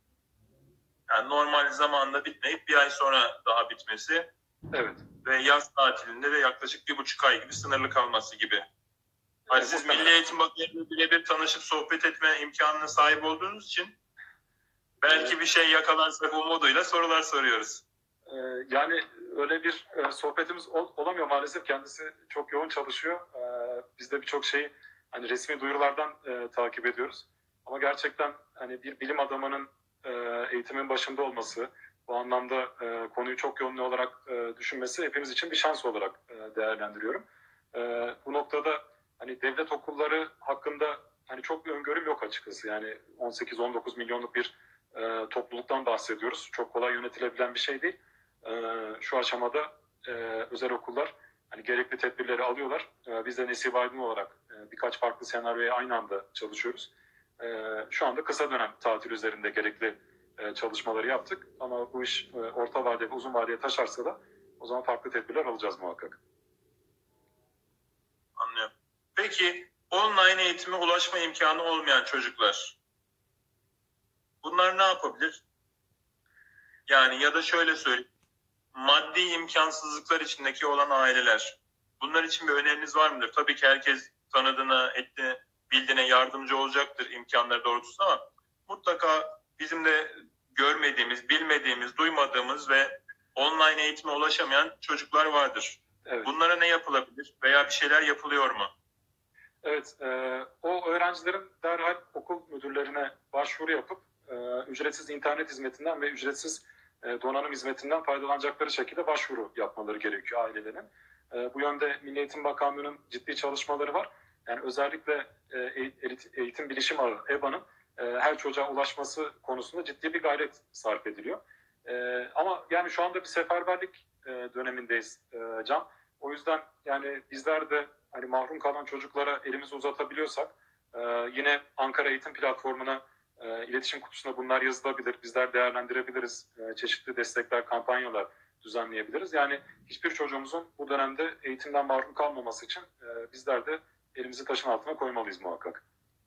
Yani normal zamanda bitmeyip bir ay sonra daha bitmesi Evet. ve yaz tatilinde de yaklaşık 1,5 ay gibi sınırlı kalması gibi. Hani siz Milli Eğitim Bakanı'yla birebir tanışıp sohbet etme imkanına sahip olduğunuz için belki bir şey yakalarsak umuduyla sorular soruyoruz. Yani öyle bir sohbetimiz olamıyor maalesef. Kendisi çok yoğun çalışıyor. Biz de birçok şeyi hani resmi duyurulardan takip ediyoruz. Ama gerçekten hani bir bilim adamının eğitimin başında olması, bu anlamda konuyu çok yoğun olarak düşünmesi hepimiz için bir şans olarak değerlendiriyorum. Bu noktada hani devlet okulları hakkında hani çok bir öngörüm yok açıkçası. Yani 18-19 milyonluk bir topluluktan bahsediyoruz. Çok kolay yönetilebilen bir şey değil. Şu aşamada özel okullar hani gerekli tedbirleri alıyorlar. Biz de Nesip Aydın olarak birkaç farklı senaryoya aynı anda çalışıyoruz. Şu anda kısa dönem tatil üzerinde gerekli çalışmaları yaptık. Ama bu iş orta vadeye ve uzun vadeye taşarsa da o zaman farklı tedbirler alacağız muhakkak. Anlıyorum. Peki online eğitime ulaşma imkanı olmayan çocuklar, bunlar ne yapabilir? Yani ya da şöyle söyleyeyim, maddi imkansızlıklar içindeki olan aileler, bunlar için bir öneriniz var mıdır? Tabii ki herkes tanıdığına, ettiğine, bildiğine yardımcı olacaktır imkanları doğrultusunda ama mutlaka bizim de görmediğimiz, bilmediğimiz, duymadığımız ve online eğitime ulaşamayan çocuklar vardır. Evet. Bunlara ne yapılabilir veya bir şeyler yapılıyor mu? Evet, o öğrencilerin derhal okul müdürlerine başvuru yapıp ücretsiz internet hizmetinden ve ücretsiz donanım hizmetinden faydalanacakları şekilde başvuru yapmaları gerekiyor ailelerin. Bu yönde Milli Eğitim Bakanlığı'nın ciddi çalışmaları var. Yani özellikle Eğitim Bilişim Ağı EBA'nın her çocuğa ulaşması konusunda ciddi bir gayret sarf ediliyor. Ama yani şu anda bir seferberlik dönemindeyiz Can. O yüzden yani bizler de hani mahrum kalan çocuklara elimizi uzatabiliyorsak yine Ankara Eğitim Platformu'na iletişim kutusuna bunlar yazılabilir. Bizler değerlendirebiliriz. Çeşitli destekler, kampanyalar düzenleyebiliriz. Yani hiçbir çocuğumuzun bu dönemde eğitimden mahrum kalmaması için bizler de elimizi taşın altına koymalıyız muhakkak.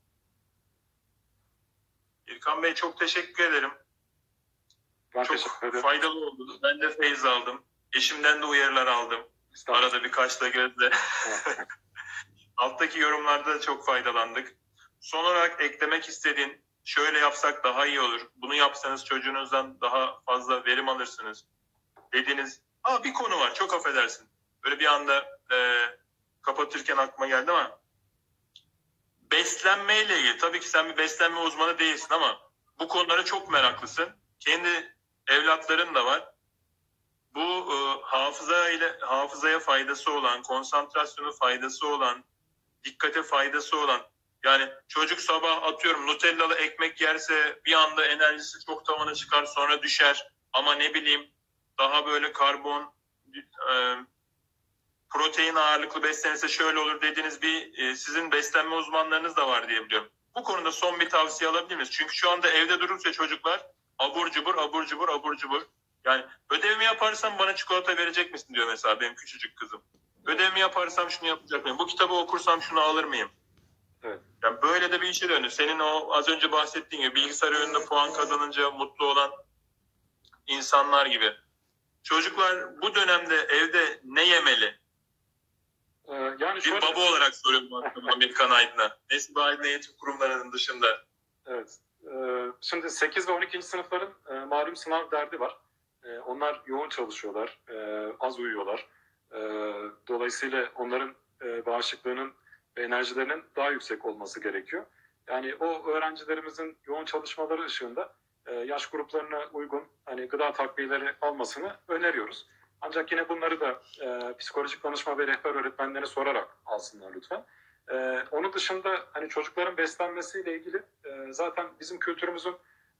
İlkan Bey çok teşekkür ederim. Ben çok teşekkür ederim. faydalı oldu. Ben de feyiz aldım. Eşimden de uyarılar aldım. Arada birkaç da gözle. Alttaki yorumlarda da çok faydalandık. Son olarak eklemek istediğin, şöyle yapsak daha iyi olur, bunu yapsanız çocuğunuzdan daha fazla verim alırsınız dediğiniz bir konu var, çok affedersin. Böyle bir anda kapatırken aklıma geldi ama beslenmeyle ilgili, tabii ki sen bir beslenme uzmanı değilsin ama bu konulara çok meraklısın. Kendi evlatların da var. Bu hafızaya faydası olan, konsantrasyonu faydası olan, dikkate faydası olan, yani çocuk sabah atıyorum Nutellalı ekmek yerse bir anda enerjisi çok tavana çıkar, sonra düşer, ama ne bileyim daha böyle karbon, protein ağırlıklı beslenirse şöyle olur dediğiniz bir sizin beslenme uzmanlarınız da var diye biliyorum. Bu konuda son bir tavsiye alabilir miyiz? Çünkü şu anda evde durursa çocuklar abur cubur abur cubur abur cubur. Yani ödevimi yaparsam bana çikolata verecek misin diyor mesela benim küçücük kızım. Ödevimi yaparsam şunu yapacak mıyım? Bu kitabı okursam şunu alır mıyım? Evet. Yani böyle de bir işe döndü. Senin o az önce bahsettiğin gibi bilgisayar oyununda puan kazanınca mutlu olan insanlar gibi. Çocuklar bu dönemde evde ne yemeli? Yani şöyle... Bir baba olarak soruyorum aslında Amerikan Aydın'a. Nesip Aydın eğitim kurumlarının dışında. Evet. Şimdi 8 ve 12. sınıfların malum sınav derdi var. Onlar yoğun çalışıyorlar, az uyuyorlar. Dolayısıyla onların bağışıklığının ve enerjilerinin daha yüksek olması gerekiyor. Yani o öğrencilerimizin yoğun çalışmaları ışığında yaş gruplarına uygun hani gıda takviyeleri almasını öneriyoruz. Ancak yine bunları da psikolojik danışma ve rehber öğretmenlerine sorarak alsınlar lütfen. Onun dışında hani çocukların beslenmesiyle ilgili zaten bizim kültürümüzün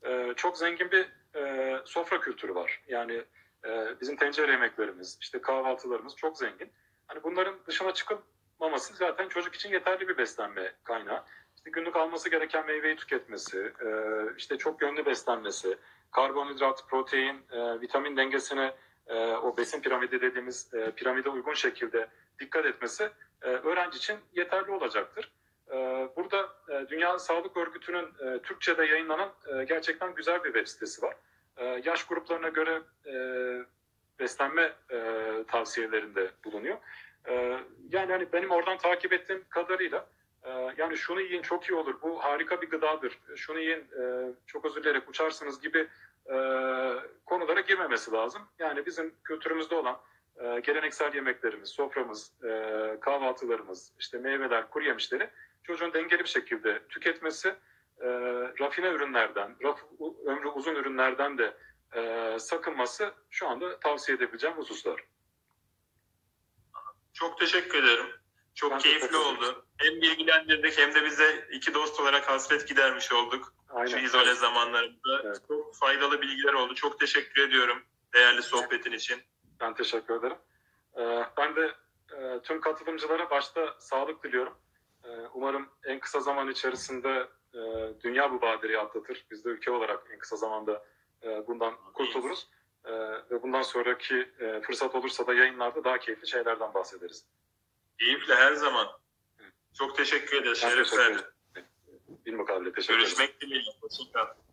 çok zengin bir sofra kültürü var. Yani bizim tencere yemeklerimiz, işte kahvaltılarımız çok zengin. Hani bunların dışına çıkılmaması zaten çocuk için yeterli bir beslenme kaynağı. İşte günlük alması gereken meyveyi tüketmesi, işte çok yönlü beslenmesi, karbonhidrat, protein, vitamin dengesine o besin piramidi dediğimiz piramide uygun şekilde dikkat etmesi öğrenci için yeterli olacaktır. Burada Dünya Sağlık Örgütü'nün Türkçe'de yayınlanan gerçekten güzel bir web sitesi var. Yaş gruplarına göre beslenme tavsiyelerinde bulunuyor. Yani hani benim oradan takip ettiğim kadarıyla yani şunu yiyin çok iyi olur, bu harika bir gıdadır, şunu yiyin çok özür dilerim uçarsınız gibi konulara girmemesi lazım. Yani bizim kültürümüzde olan geleneksel yemeklerimiz, soframız, kahvaltılarımız, işte meyveler, kuru yemişleri çocuğun dengeli bir şekilde tüketmesi, rafine ürünlerden, ömrü uzun ürünlerden de sakınması şu anda tavsiye edebileceğim hususlar. Çok teşekkür ederim. Çok Ben keyifli oldu. Hem bilgilendirdik hem de bize iki dost olarak hasret gidermiş olduk. Aynen. Şu izole zamanlarında. Evet. Çok faydalı bilgiler oldu. Çok teşekkür ediyorum değerli sohbetin için. Ben teşekkür ederim. Ben de tüm katılımcılara başta sağlık diliyorum. Umarım en kısa zaman içerisinde dünya bu badireyi atlatır. Biz de ülke olarak en kısa zamanda bundan kurtuluruz. Ve bundan sonraki fırsat olursa da yayınlarda daha keyifli şeylerden bahsederiz. Keyifle her zaman. Çok teşekkür ederiz. Ben Şeref teşekkür verdin. ederim. Bilmukabele teşekkür ederim. Görüşmek dileğiyle. Hoşçakal.